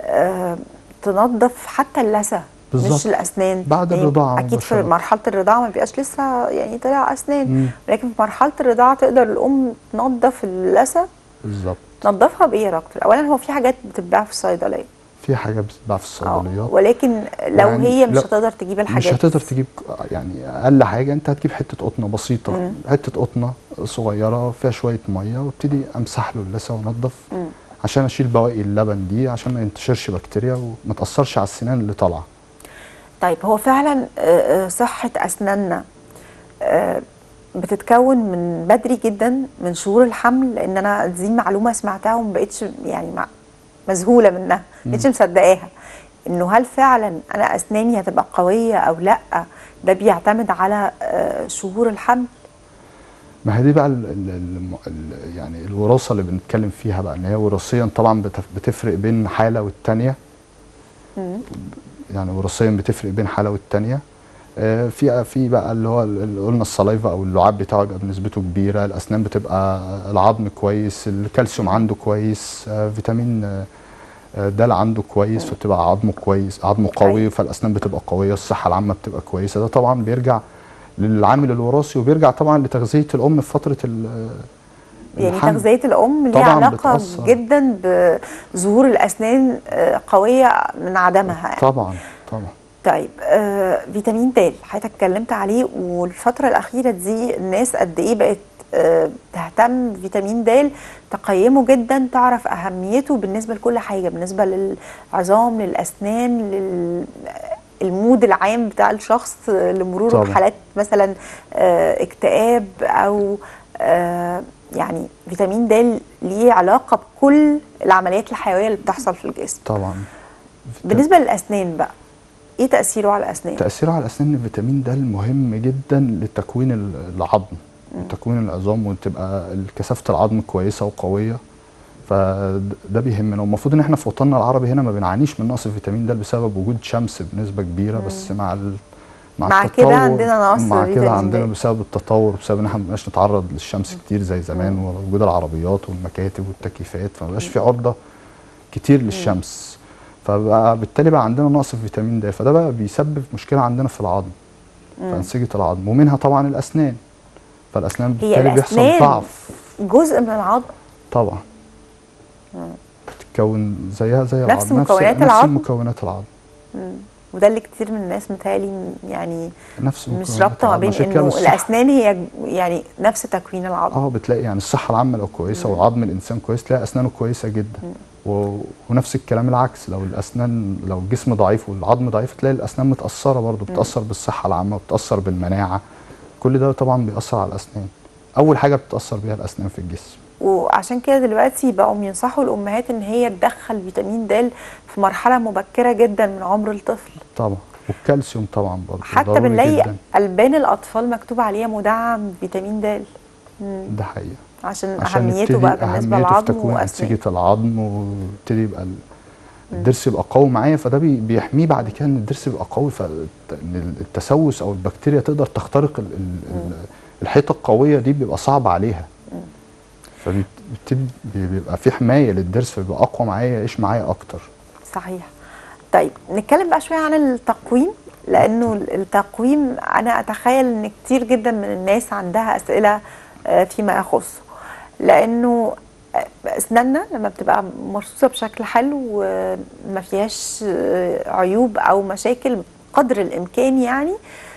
تنظف حتى اللثة مش الأسنان بعد الرضاعة. أكيد في مرحلة الرضاعة ما بيبقاش لسه يعني طلع أسنان، لكن في مرحلة الرضاعة تقدر الأم تنظف اللثة. بالظبط. تنظفها بإيه يا دكتور؟ أولا هو في حاجات بتتباع في الصيدلية، في حاجه بتتباع في الصيدليات، ولكن لو يعني هي مش هتقدر تجيب الحاجات، مش هتقدر تجيب يعني اقل حاجه انت هتجيب حته قطنه بسيطه، حته قطنه صغيره فيها شويه ميه، وابتدي امسح له اللثه وانضف عشان اشيل بواقي اللبن دي عشان ما ينتشرش بكتيريا وما تاثرش على السنان اللي طالعه. طيب هو فعلا صحه اسناننا بتتكون من بدري جدا من شهور الحمل؟ لان انا دي معلومه سمعتها وما بقتش يعني مذهوله منها، ما بقتش مصدقاها. انه هل فعلا انا اسناني هتبقى قويه او لا؟ ده بيعتمد على شهور الحمل. ما هي دي بقى يعني الوراثه اللي بنتكلم فيها بقى، ان هي وراثيا طبعا بتفرق بين حاله والتانيه. يعني وراثيا بتفرق بين حاله والتانيه. في بقى اللي هو اللي قلنا الصلايفه او اللعاب بتاعه يبقى بنسبته كبيره، الاسنان بتبقى العظم كويس، الكالسيوم عنده كويس، فيتامين د عنده كويس، فبتبقى عظمه كويس، عظمه قوي، فالاسنان بتبقى قويه، الصحه العامه بتبقى كويسه. ده طبعا بيرجع للعامل الوراثي، وبيرجع طبعا لتغذيه الام في فتره يعني الحمل. تغذيه الام ليها طبعاً علاقه بتأثر. جدا بظهور الاسنان قويه من عدمها يعني. طبعا طبعا. طيب فيتامين د حضرتك اتكلمت عليه، والفتره الاخيره دي الناس قد ايه بقت تهتم بفيتامين د، تقيمه جدا، تعرف اهميته بالنسبه لكل حاجه، بالنسبه للعظام، للاسنان، المود العام بتاع الشخص، لمروره طبعا. بحالات مثلا اكتئاب او يعني فيتامين د ليه علاقه بكل العمليات الحيويه اللي بتحصل في الجسم. طبعا. بالنسبه للاسنان بقى، ايه تاثيره على الاسنان؟ تأثيره على الأسنان الفيتامين د مهم جدا لتكوين العظم وتكوين العظام، وتبقى كثافة العظم كويسة وقوية، فده بيهمنا. والمفروض ان احنا في وطننا العربي هنا ما بنعانيش من نقص الفيتامين د بسبب وجود شمس بنسبة كبيرة، بس مع التطور كده عندنا نقص مع كده عندنا د. بسبب التطور، بسبب ان احنا ما بقناش نتعرض للشمس كتير زي زمان، ووجود العربيات والمكاتب والتكييفات، فما بقاش في عرضة كتير للشمس، فبالتالي بقى عندنا نقص في فيتامين د، فده بقى بيسبب مشكله عندنا في العظم، في انسجه العظم، ومنها طبعا الاسنان. فالاسنان بالتالي بيحصل ضعف. جزء من العظم طبعا. بتتكون زيها زي نفس العظم، مكونات نفس العظم، مكونات العظم. وده اللي كتير من الناس متهيألي يعني نفس مش رابطه ما بين انه الاسنان هي يعني نفس تكوين العظم. بتلاقي يعني الصحه العامه لو كويسه وعظم الانسان كويس، تلاقي اسنانه كويسه جدا. ونفس الكلام العكس، لو لو الجسم ضعيف والعظم ضعيف، تلاقي الاسنان متاثره برضه، بتاثر بالصحه العامه وبتاثر بالمناعه. كل ده طبعا بيأثر على الاسنان. اول حاجه بتأثر بيها الاسنان في الجسم. وعشان كده دلوقتي بقوا ينصحوا الامهات ان هي تدخل فيتامين د في مرحله مبكره جدا من عمر الطفل. طبعا. والكالسيوم طبعا برضه حتى بنلاقي البان الاطفال مكتوب عليها مدعم فيتامين د. ده حقيقي. عشان اهميته بقى بالنسبه للعظم في تكوين انسجه العظم، ويبتدي يبقى الضرس يبقى قوي معايا، فده بيحميه بعد كده ان الضرس يبقى قوي، فان التسوس او البكتيريا تقدر تخترق الحيطه القويه دي، بيبقى صعب عليها. فبيبتدي بيبقى في حمايه للضرس، فبيبقى اقوى معايا، يعيش معايا اكتر. صحيح. طيب نتكلم بقى شويه عن التقويم، لانه التقويم انا اتخيل ان كتير جدا من الناس عندها اسئله فيما يخصه، لانه اسناننا لما بتبقى مرصوصه بشكل حلو وما فيهاش عيوب او مشاكل قدر الامكان، يعني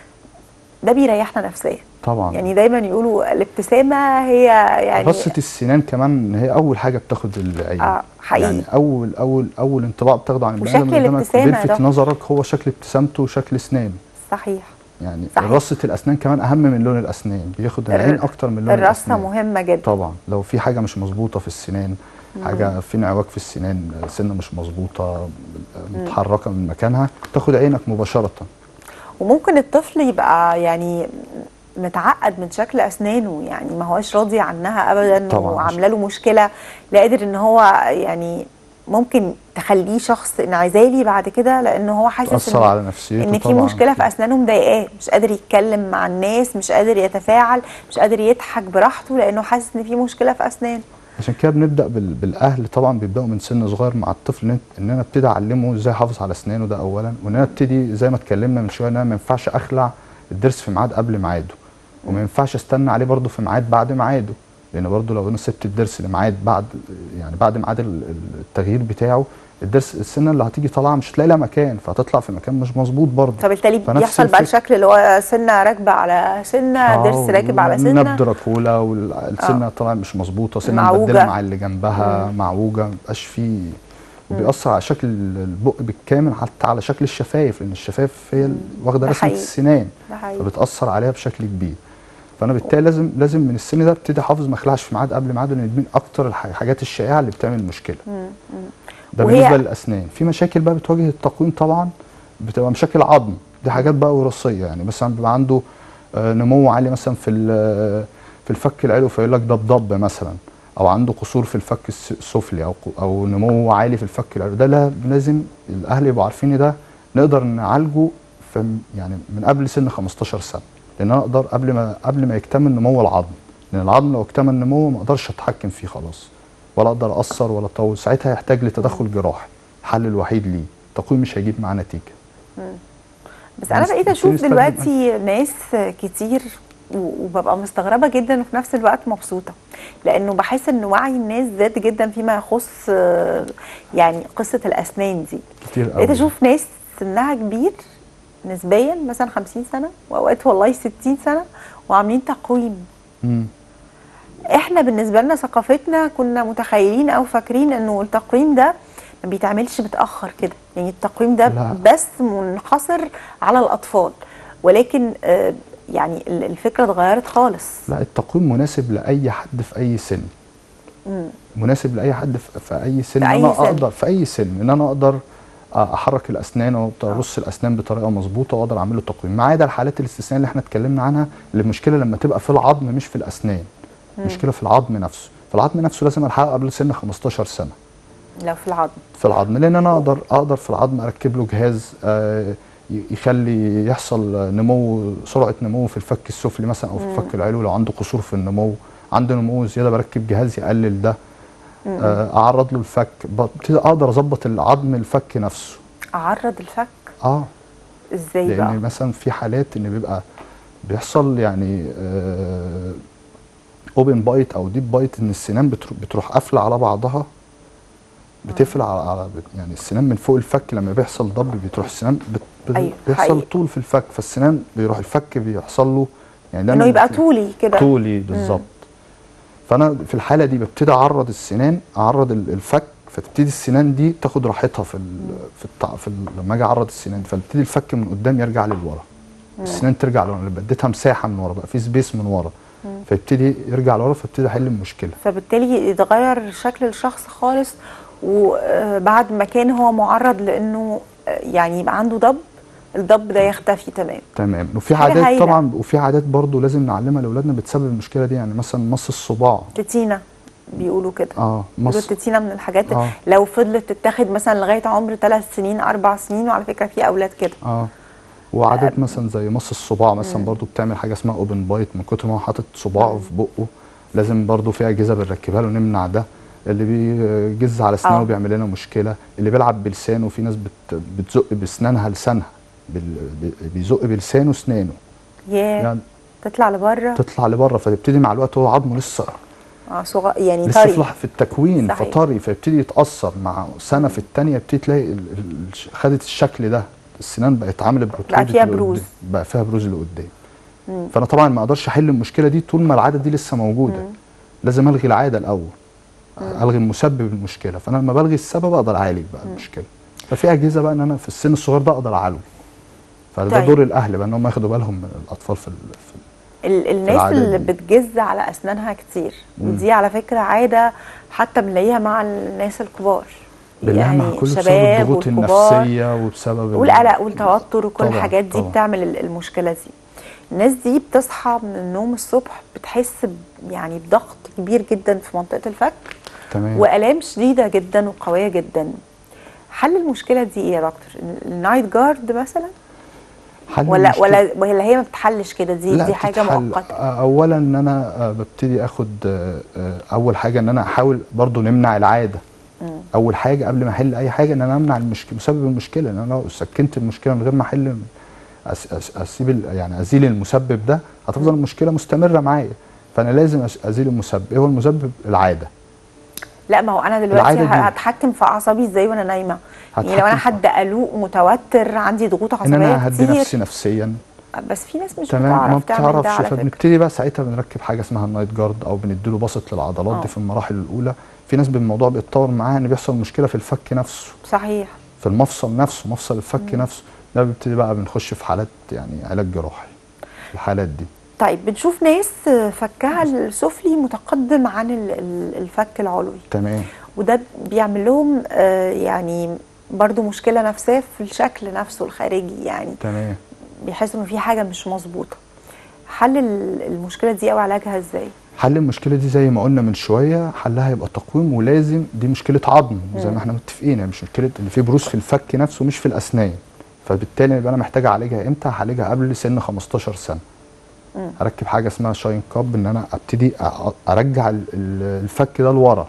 ده بيريحنا نفسيا طبعا. يعني دايما يقولوا الابتسامه هي يعني رصه السنان كمان هي اول حاجه بتاخد العين. حقيقي. يعني اول انطباع بتاخده عن البني ادم قدامك بيلفت نظرك هو شكل ابتسامته وشكل اسنانه. صحيح. يعني رصه الاسنان كمان اهم من لون الاسنان، بياخد العين اكتر من لون الاسنان. الرصه مهمه جدا طبعا. لو في حاجه مش مظبوطه في السنان، حاجه في انعواج في السنان، سنه مش مظبوطه متحركه من مكانها، تاخد عينك مباشره. وممكن الطفل يبقى يعني متعقد من شكل اسنانه، يعني ما هوش راضي عنها ابدا، وعامله له مشكله، لا قادر ان هو يعني ممكن تخليه شخص انعزالي بعد كده، لان هو حاسس على نفسيته ان في مشكله في اسنانه مضايقاه، مش قادر يتكلم مع الناس، مش قادر يتفاعل، مش قادر يضحك براحته، لانه حاسس ان في مشكله في اسنانه. عشان كده بنبدا بالاهل طبعا، بيبداوا من سن صغير مع الطفل، ان انا ابتدي اعلمه ازاي يحافظ على اسنانه، ده اولا، وان انا ابتدي زي ما اتكلمنا من شويه، ان انا ما ينفعش اخلع الضرس في ميعاد قبل ميعاده، وما ينفعش استنى عليه برده في ميعاد بعد ميعاده، لان برده لو انا سبت الضرس لميعاد بعد ميعاد التغيير بتاعه، السنه اللي هتيجي طالعه مش هتلاقي لها مكان، فهتطلع في مكان مش مظبوط برضه، فبالتالي بيحصل بقى الشكل اللي هو سنه راكبه على سنه، ضرس راكب على سنه، نبض دراكولا، والسنه طالعه مش مظبوطه، سنه مبدله مع اللي جنبها، معوجه، مبقاش فيه، وبيأثر على شكل البق بالكامل، حتى على شكل الشفايف، لان الشفايف هي واخده رسمه السنان، فبتأثر عليها بشكل كبير. فانا بالتالي لازم من السن ده ابتدي احافظ، ما اخلعش في ميعاد قبل ميعاده، لان دي من اكتر الحاجات الشائعه اللي بتعمل مشكله. ده بالنسبه للاسنان. في مشاكل بقى بتواجه التقويم طبعا، بتبقى مشاكل عظم، دي حاجات بقى وراثيه، يعني مثلا بيبقى عنده نمو عالي مثلا في الفك العلوي، فيقول لك ده ضب مثلا، او عنده قصور في الفك السفلي، او نمو عالي في الفك العلوي، ده لازم الاهل يبقوا عارفين ده نقدر نعالجه يعني من قبل سن 15 سنه، لان انا اقدر قبل ما يكتمل نمو العظم، لان العظم لو اكتمل نموه ما اقدرش اتحكم فيه خلاص، ولا اقدر اقصر ولا اطول، ساعتها يحتاج لتدخل جراحي. الحل الوحيد ليه التقويم مش هيجيب معاه نتيجه. بس انا بقيت اشوف دلوقتي ناس كتير وببقى مستغربه جدا وفي نفس الوقت مبسوطه، لانه بحس ان وعي الناس زاد جدا فيما يخص يعني قصه الاسنان دي. كتير قوي. بقيت اشوف ناس سنها كبير نسبيا، مثلا 50 سنه واوقات والله 60 سنه وعاملين تقويم. احنا بالنسبه لنا ثقافتنا كنا متخيلين او فاكرين انه التقويم ده ما بيتعملش متاخر كده، يعني التقويم ده لا. بس منحصر على الاطفال، ولكن يعني الفكره اتغيرت خالص. لا، التقويم مناسب لاي حد في اي سن. مناسب لاي حد في اي سن. في أي انا سن. اقدر في اي سن ان انا اقدر احرك الاسنان واقدر ارص الاسنان بطريقه مظبوطه واقدر اعمل له تقويم، ما عدا الحالات الاستثنائيه اللي احنا اتكلمنا عنها، اللي المشكله لما تبقى في العظم مش في الاسنان. المشكله في العظم نفسه، فالعظم نفسه لازم الحقه قبل سن 15 سنه. لو في العظم، في العظم، لان انا اقدر في العظم اركب له جهاز يخلي يحصل نمو، سرعه نمو في الفك السفلي مثلا او في الفك العلوي. لو عنده قصور في النمو، عنده نمو زياده، بركب جهاز يقلل ده. اعرض له الفك، ببتدي اقدر اظبط العظم الفك نفسه. اعرض الفك؟ ازاي لان بقى؟ لان مثلا في حالات ان بيبقى بيحصل يعني اوبن بايت او ديب بايت، ان السنان بتروح قافله على بعضها، بتقفل على يعني السنان من فوق الفك. لما بيحصل ضب بتروح السنان أيوة بيحصل حقيقي. طول في الفك، فالسنان بيروح الفك بيحصل له يعني انه يبقى طولي كده. طولي بالظبط. فانا في الحاله دي ببتدي اعرض السنان، اعرض الفك، فتبتدي السنان دي تاخد راحتها لما اجي اعرض السنان، فبتدي الفك من قدام يرجع للورا، السنان ترجع لورا، اللي اديتها مساحه من ورا، بقى في سبيس من ورا، فيبتدي يرجع لورا، فابتدي احل المشكله. فبالتالي يتغير شكل الشخص خالص، وبعد ما كان هو معرض لانه يعني يبقى عنده ضب، الضب ده يختفي تمام. وفي عادات طبعا، وفي عادات برضو لازم نعلمها لاولادنا بتسبب المشكله دي، يعني مثلا مص الصباع، تتينه بيقولوا كده. مص التتينه من الحاجات لو فضلت تتاخد مثلا لغايه عمر 3 سنين 4 سنين، وعلى فكره في اولاد كده. وعادات مثلا زي مص الصباع مثلا برضو بتعمل حاجه اسمها اوبن بايت، من كتر ما هو حاطط صباعه في بقه، لازم برضو في اجهزه بنركبها له نمنع ده. اللي بيجز على اسنانه بيعمل لنا مشكله، اللي بيلعب بلسانه، في ناس بتزق باسنانها لسانها، بيزق بلسانه اسنانه، يعني تطلع لبره، فتبتدي مع الوقت هو عظمه لسه يعني لسه طري في التكوين، فطري، فيبتدي يتاثر مع سنه في الثانيه، بتبتدي تلاقي خدت الشكل ده، السنان بقت عامله بقى فيها بروز، بقى فيها بروز لقدام. فانا طبعا ما اقدرش احل المشكله دي طول ما العاده دي لسه موجوده. لازم الغي العاده الاول، الغي مسبب المشكله، فانا لما بلغي السبب اقدر اعالج بقى المشكله. ففي اجهزه بقى ان انا في السن الصغير ده اقدر اعالجه. فده دور الاهل بقى ان هم ياخدوا بالهم من الاطفال في الناس اللي بتجز على اسنانها كتير، ودي على فكره عاده حتى بنلاقيها مع الناس الكبار، يعني كله بسبب الضغوط النفسيه وبسبب والقلق والتوتر وكل الحاجات دي بتعمل المشكله دي. الناس دي بتصحى من النوم الصبح بتحس يعني بضغط كبير جدا في منطقه الفك، والام شديده جدا وقويه جدا. حل المشكله دي ايه يا دكتور؟ النايت جارد مثلا؟ ولا هي ما بتحلش كده؟ دي حاجه مؤقته. اولا ان انا ببتدي اخد اول حاجه ان انا احاول برضو نمنع العاده. اول حاجه قبل ما احل اي حاجه ان انا امنع مسبب المشكله، ان انا لو سكنت المشكله من غير ما احل اسيب يعني ازيل المسبب ده، هتفضل المشكله مستمره معايا. فانا لازم ازيل المسبب. ايه هو المسبب؟ العاده. لا، ما هو انا دلوقتي هتحكم في اعصابي ازاي وانا نايمه؟ يعني لو انا حد قلوق متوتر عندي ضغوط عصبيه ان انا كتير، اهدي نفسي نفسيا. بس في ناس مش بتعرف تعمل ده على فكرة. فبنبتدي بقى ساعتها بنركب حاجه اسمها النايت جارد، او بنديله بسط للعضلات دي في المراحل الاولى. في ناس بالموضوع بيتطور معاها ان بيحصل مشكله في الفك نفسه. صحيح. في المفصل نفسه، مفصل الفك نفسه ده بيبتدي بقى بنخش في حالات يعني علاج جراحي في الحالات دي. طيب بنشوف ناس فكها السفلي متقدم عن الفك العلوي. تمام. وده بيعمل لهم يعني برضو مشكله نفسيه في الشكل نفسه الخارجي، يعني تمام، بيحسوا ان في حاجه مش مظبوطه. حل المشكله دي او علاجها ازاي؟ حل المشكله دي زي ما قلنا من شويه، حلها يبقى تقويم، ولازم دي مشكله عظم زي ما احنا متفقين، يعني مش مشكله ان في بروز في الفك نفسه مش في الاسنان. فبالتالي يبقى انا محتاج اعالجها امتى؟ هعالجها قبل سن 15 سنه. اركب حاجه اسمها شاين كاب، ان انا ابتدي ارجع الفك ده لورا،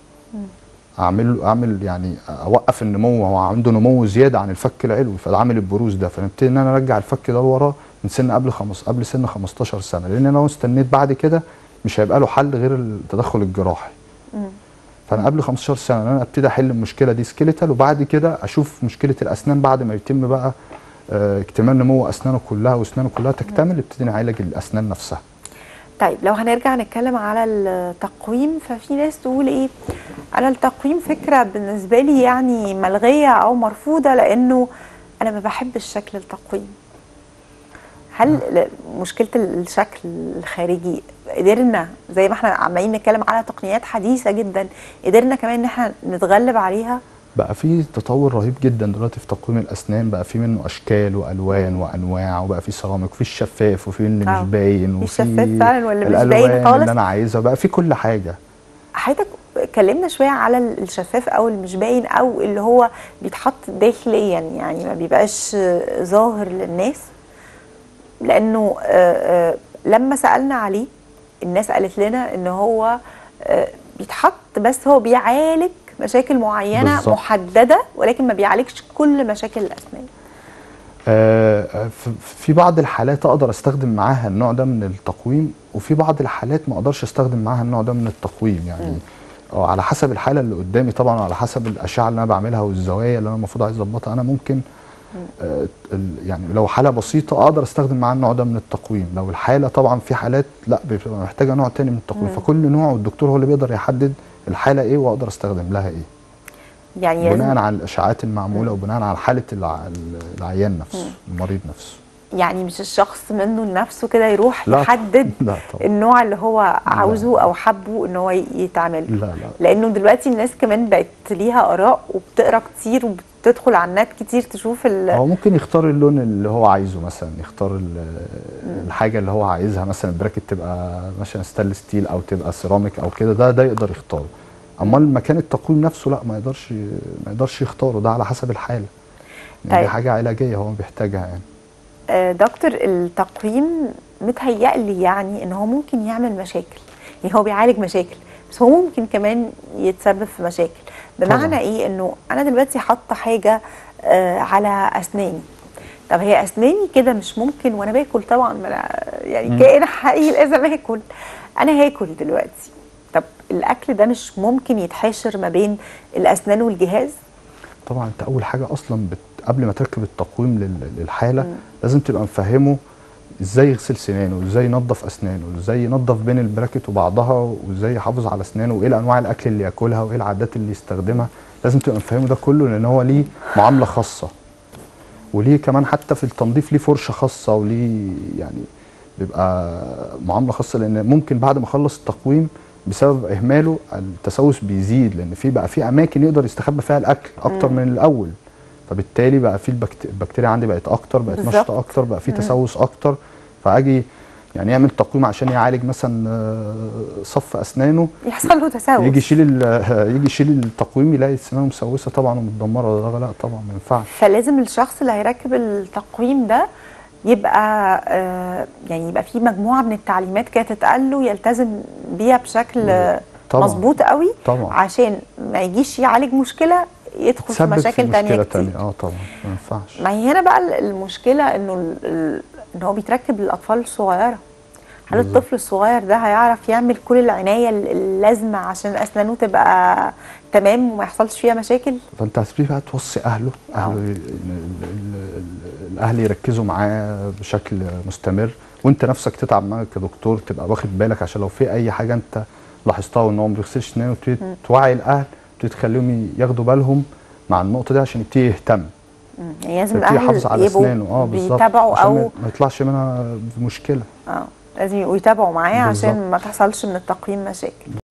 اعمل يعني اوقف النمو. هو عنده نمو زياده عن الفك العلوي، فعامل البروز ده، فنبتدي ان انا ارجع الفك ده لورا من سن قبل سن 15 سنه، لان انا لو استنيت بعد كده مش هيبقى له حل غير التدخل الجراحي. فانا قبل 15 سنه ان انا ابتدي احل المشكله دي سكيليتال، وبعد كده اشوف مشكله الاسنان بعد ما يتم بقى اكتمال نمو اسنانه كلها واسنانه كلها تكتمل، ابتدي نعالج الاسنان نفسها. طيب لو هنرجع نتكلم على التقويم، ففي ناس تقول ايه، انا التقويم فكره بالنسبه لي يعني ملغيه او مرفوضه لانه انا ما بحبش شكل التقويم. هل مشكله الشكل الخارجي قدرنا زي ما احنا عمالين نتكلم على تقنيات حديثه جدا، قدرنا كمان ان احنا نتغلب عليها؟ بقى في تطور رهيب جدا دلوقتي في تقويم الاسنان، بقى في منه اشكال والوان وانواع، وبقى في سيراميك وفي الشفاف وفي اللي مش باين، وفي الشفاف فعلا واللي مش باين خالص اللي انا عايزها، بقى في كل حاجه. حضرتك كلمنا شويه على الشفاف او اللي مش باين او اللي هو بيتحط داخليا، يعني ما بيبقاش ظاهر للناس، لانه لما سالنا عليه الناس قالت لنا ان هو بيتحط بس هو بيعالج مشاكل معينه بالزبط. محدده، ولكن ما بيعالجش كل مشاكل الاسنان. في بعض الحالات اقدر استخدم معاها النوع ده من التقويم، وفي بعض الحالات ما اقدرش استخدم معاها النوع ده من التقويم، يعني على حسب الحاله اللي قدامي طبعا، على حسب الاشعه اللي انا بعملها والزوايا اللي انا المفروض عايز اظبطها. انا ممكن يعني لو حاله بسيطه اقدر استخدم معاها النوع ده من التقويم. لو الحاله طبعا في حالات لا بتبقى محتاجه نوع تاني من التقويم، فكل نوع والدكتور هو اللي بيقدر يحدد الحاله ايه واقدر استخدم لها ايه، يعني بناء على الاشعاعات المعموله وبناء على حاله العيان نفسه، المريض نفسه. يعني مش الشخص منه لنفسه كده يروح يحدد النوع اللي هو عاوزه او حبه ان هو يتعمل. لا لانه دلوقتي الناس كمان بقت ليها اراء وبتقرا كتير وبتدخل على النت كتير تشوف هو ممكن يختار اللون اللي هو عايزه، مثلا يختار الحاجه اللي هو عايزها، مثلا البراكت تبقى مثلا ستانلس ستيل او تبقى سيراميك او كده، ده يقدر يختاره. اما المكان التقويم نفسه لا، ما يقدرش يختاره، ده على حسب الحاله. يعني دي حاجه علاجيه هو بيحتاجها يعني. دكتور، التقويم متهيألي يعني ان هو ممكن يعمل مشاكل، يعني هو بيعالج مشاكل بس هو ممكن كمان يتسبب في مشاكل. بمعنى طبعا. ايه؟ انه انا دلوقتي حاطه حاجه على اسناني، طب هي اسناني كده مش ممكن وانا باكل طبعا، يعني كائن حقيقي لازم اكل، انا هاكل دلوقتي، طب الاكل ده مش ممكن يتحاشر ما بين الاسنان والجهاز؟ طبعا انت اول حاجه اصلا قبل ما تركب التقويم للحاله لازم تبقى مفهمه ازاي يغسل سنانه، وازاي ينظف اسنانه، وازاي ينظف بين البراكت وبعضها، وازاي يحافظ على اسنانه، وايه انواع الاكل اللي ياكلها، وايه العادات اللي يستخدمها. لازم تبقى مفهمه ده كله، لان هو ليه معامله خاصه، وليه كمان حتى في التنظيف ليه فرشه خاصه، وليه يعني بيبقى معامله خاصه، لان ممكن بعد ما خلص التقويم بسبب اهماله التسوس بيزيد، لان بقى في اماكن يقدر يستخبى فيها الاكل اكتر من الاول، فبالتالي بقى في البكتيريا عندي بقت اكتر، بقت نشطه اكتر، بقى في تسوس اكتر. فاجي يعني يعمل تقويم عشان يعالج مثلا صف اسنانه، يحصل له تسوس، يجي يشيل التقويم يلاقي اسنانه مسوسه طبعا ومتدمره، ده لا طبعا ما ينفعش. فلازم الشخص اللي هيركب التقويم ده يبقى يعني يبقى في مجموعه من التعليمات كده تتقال له يلتزم بيها بشكل مظبوط قوي طبعا، عشان ما يجيش يعالج مشكله يدخل في مشاكل تانية كتير. طبعا ما ينفعش. ما هي هنا بقى المشكله ان هو بيتركب للاطفال الصغيره. هل الطفل الصغير ده هيعرف يعمل كل العنايه اللازمه عشان اسنانه تبقى تمام وما يحصلش فيها مشاكل؟ فانت هتبتدي بقى توصي اهله الاهل يركزوا معاه بشكل مستمر، وانت نفسك تتعب معاك كدكتور، تبقى واخد بالك عشان لو في اي حاجه انت لاحظتها وان هو ما بيغسلش اسنانه، تبتدي توعي الاهل، تبتدي تخليهم ياخدوا بالهم مع النقطه دي عشان يبتدي يهتم. يعني لازم الاهل يبقوا بيتابعوا او ما يطلعش منها مشكله. لازم يبقوا يتابعوا معاه عشان ما تحصلش من التقويم مشاكل.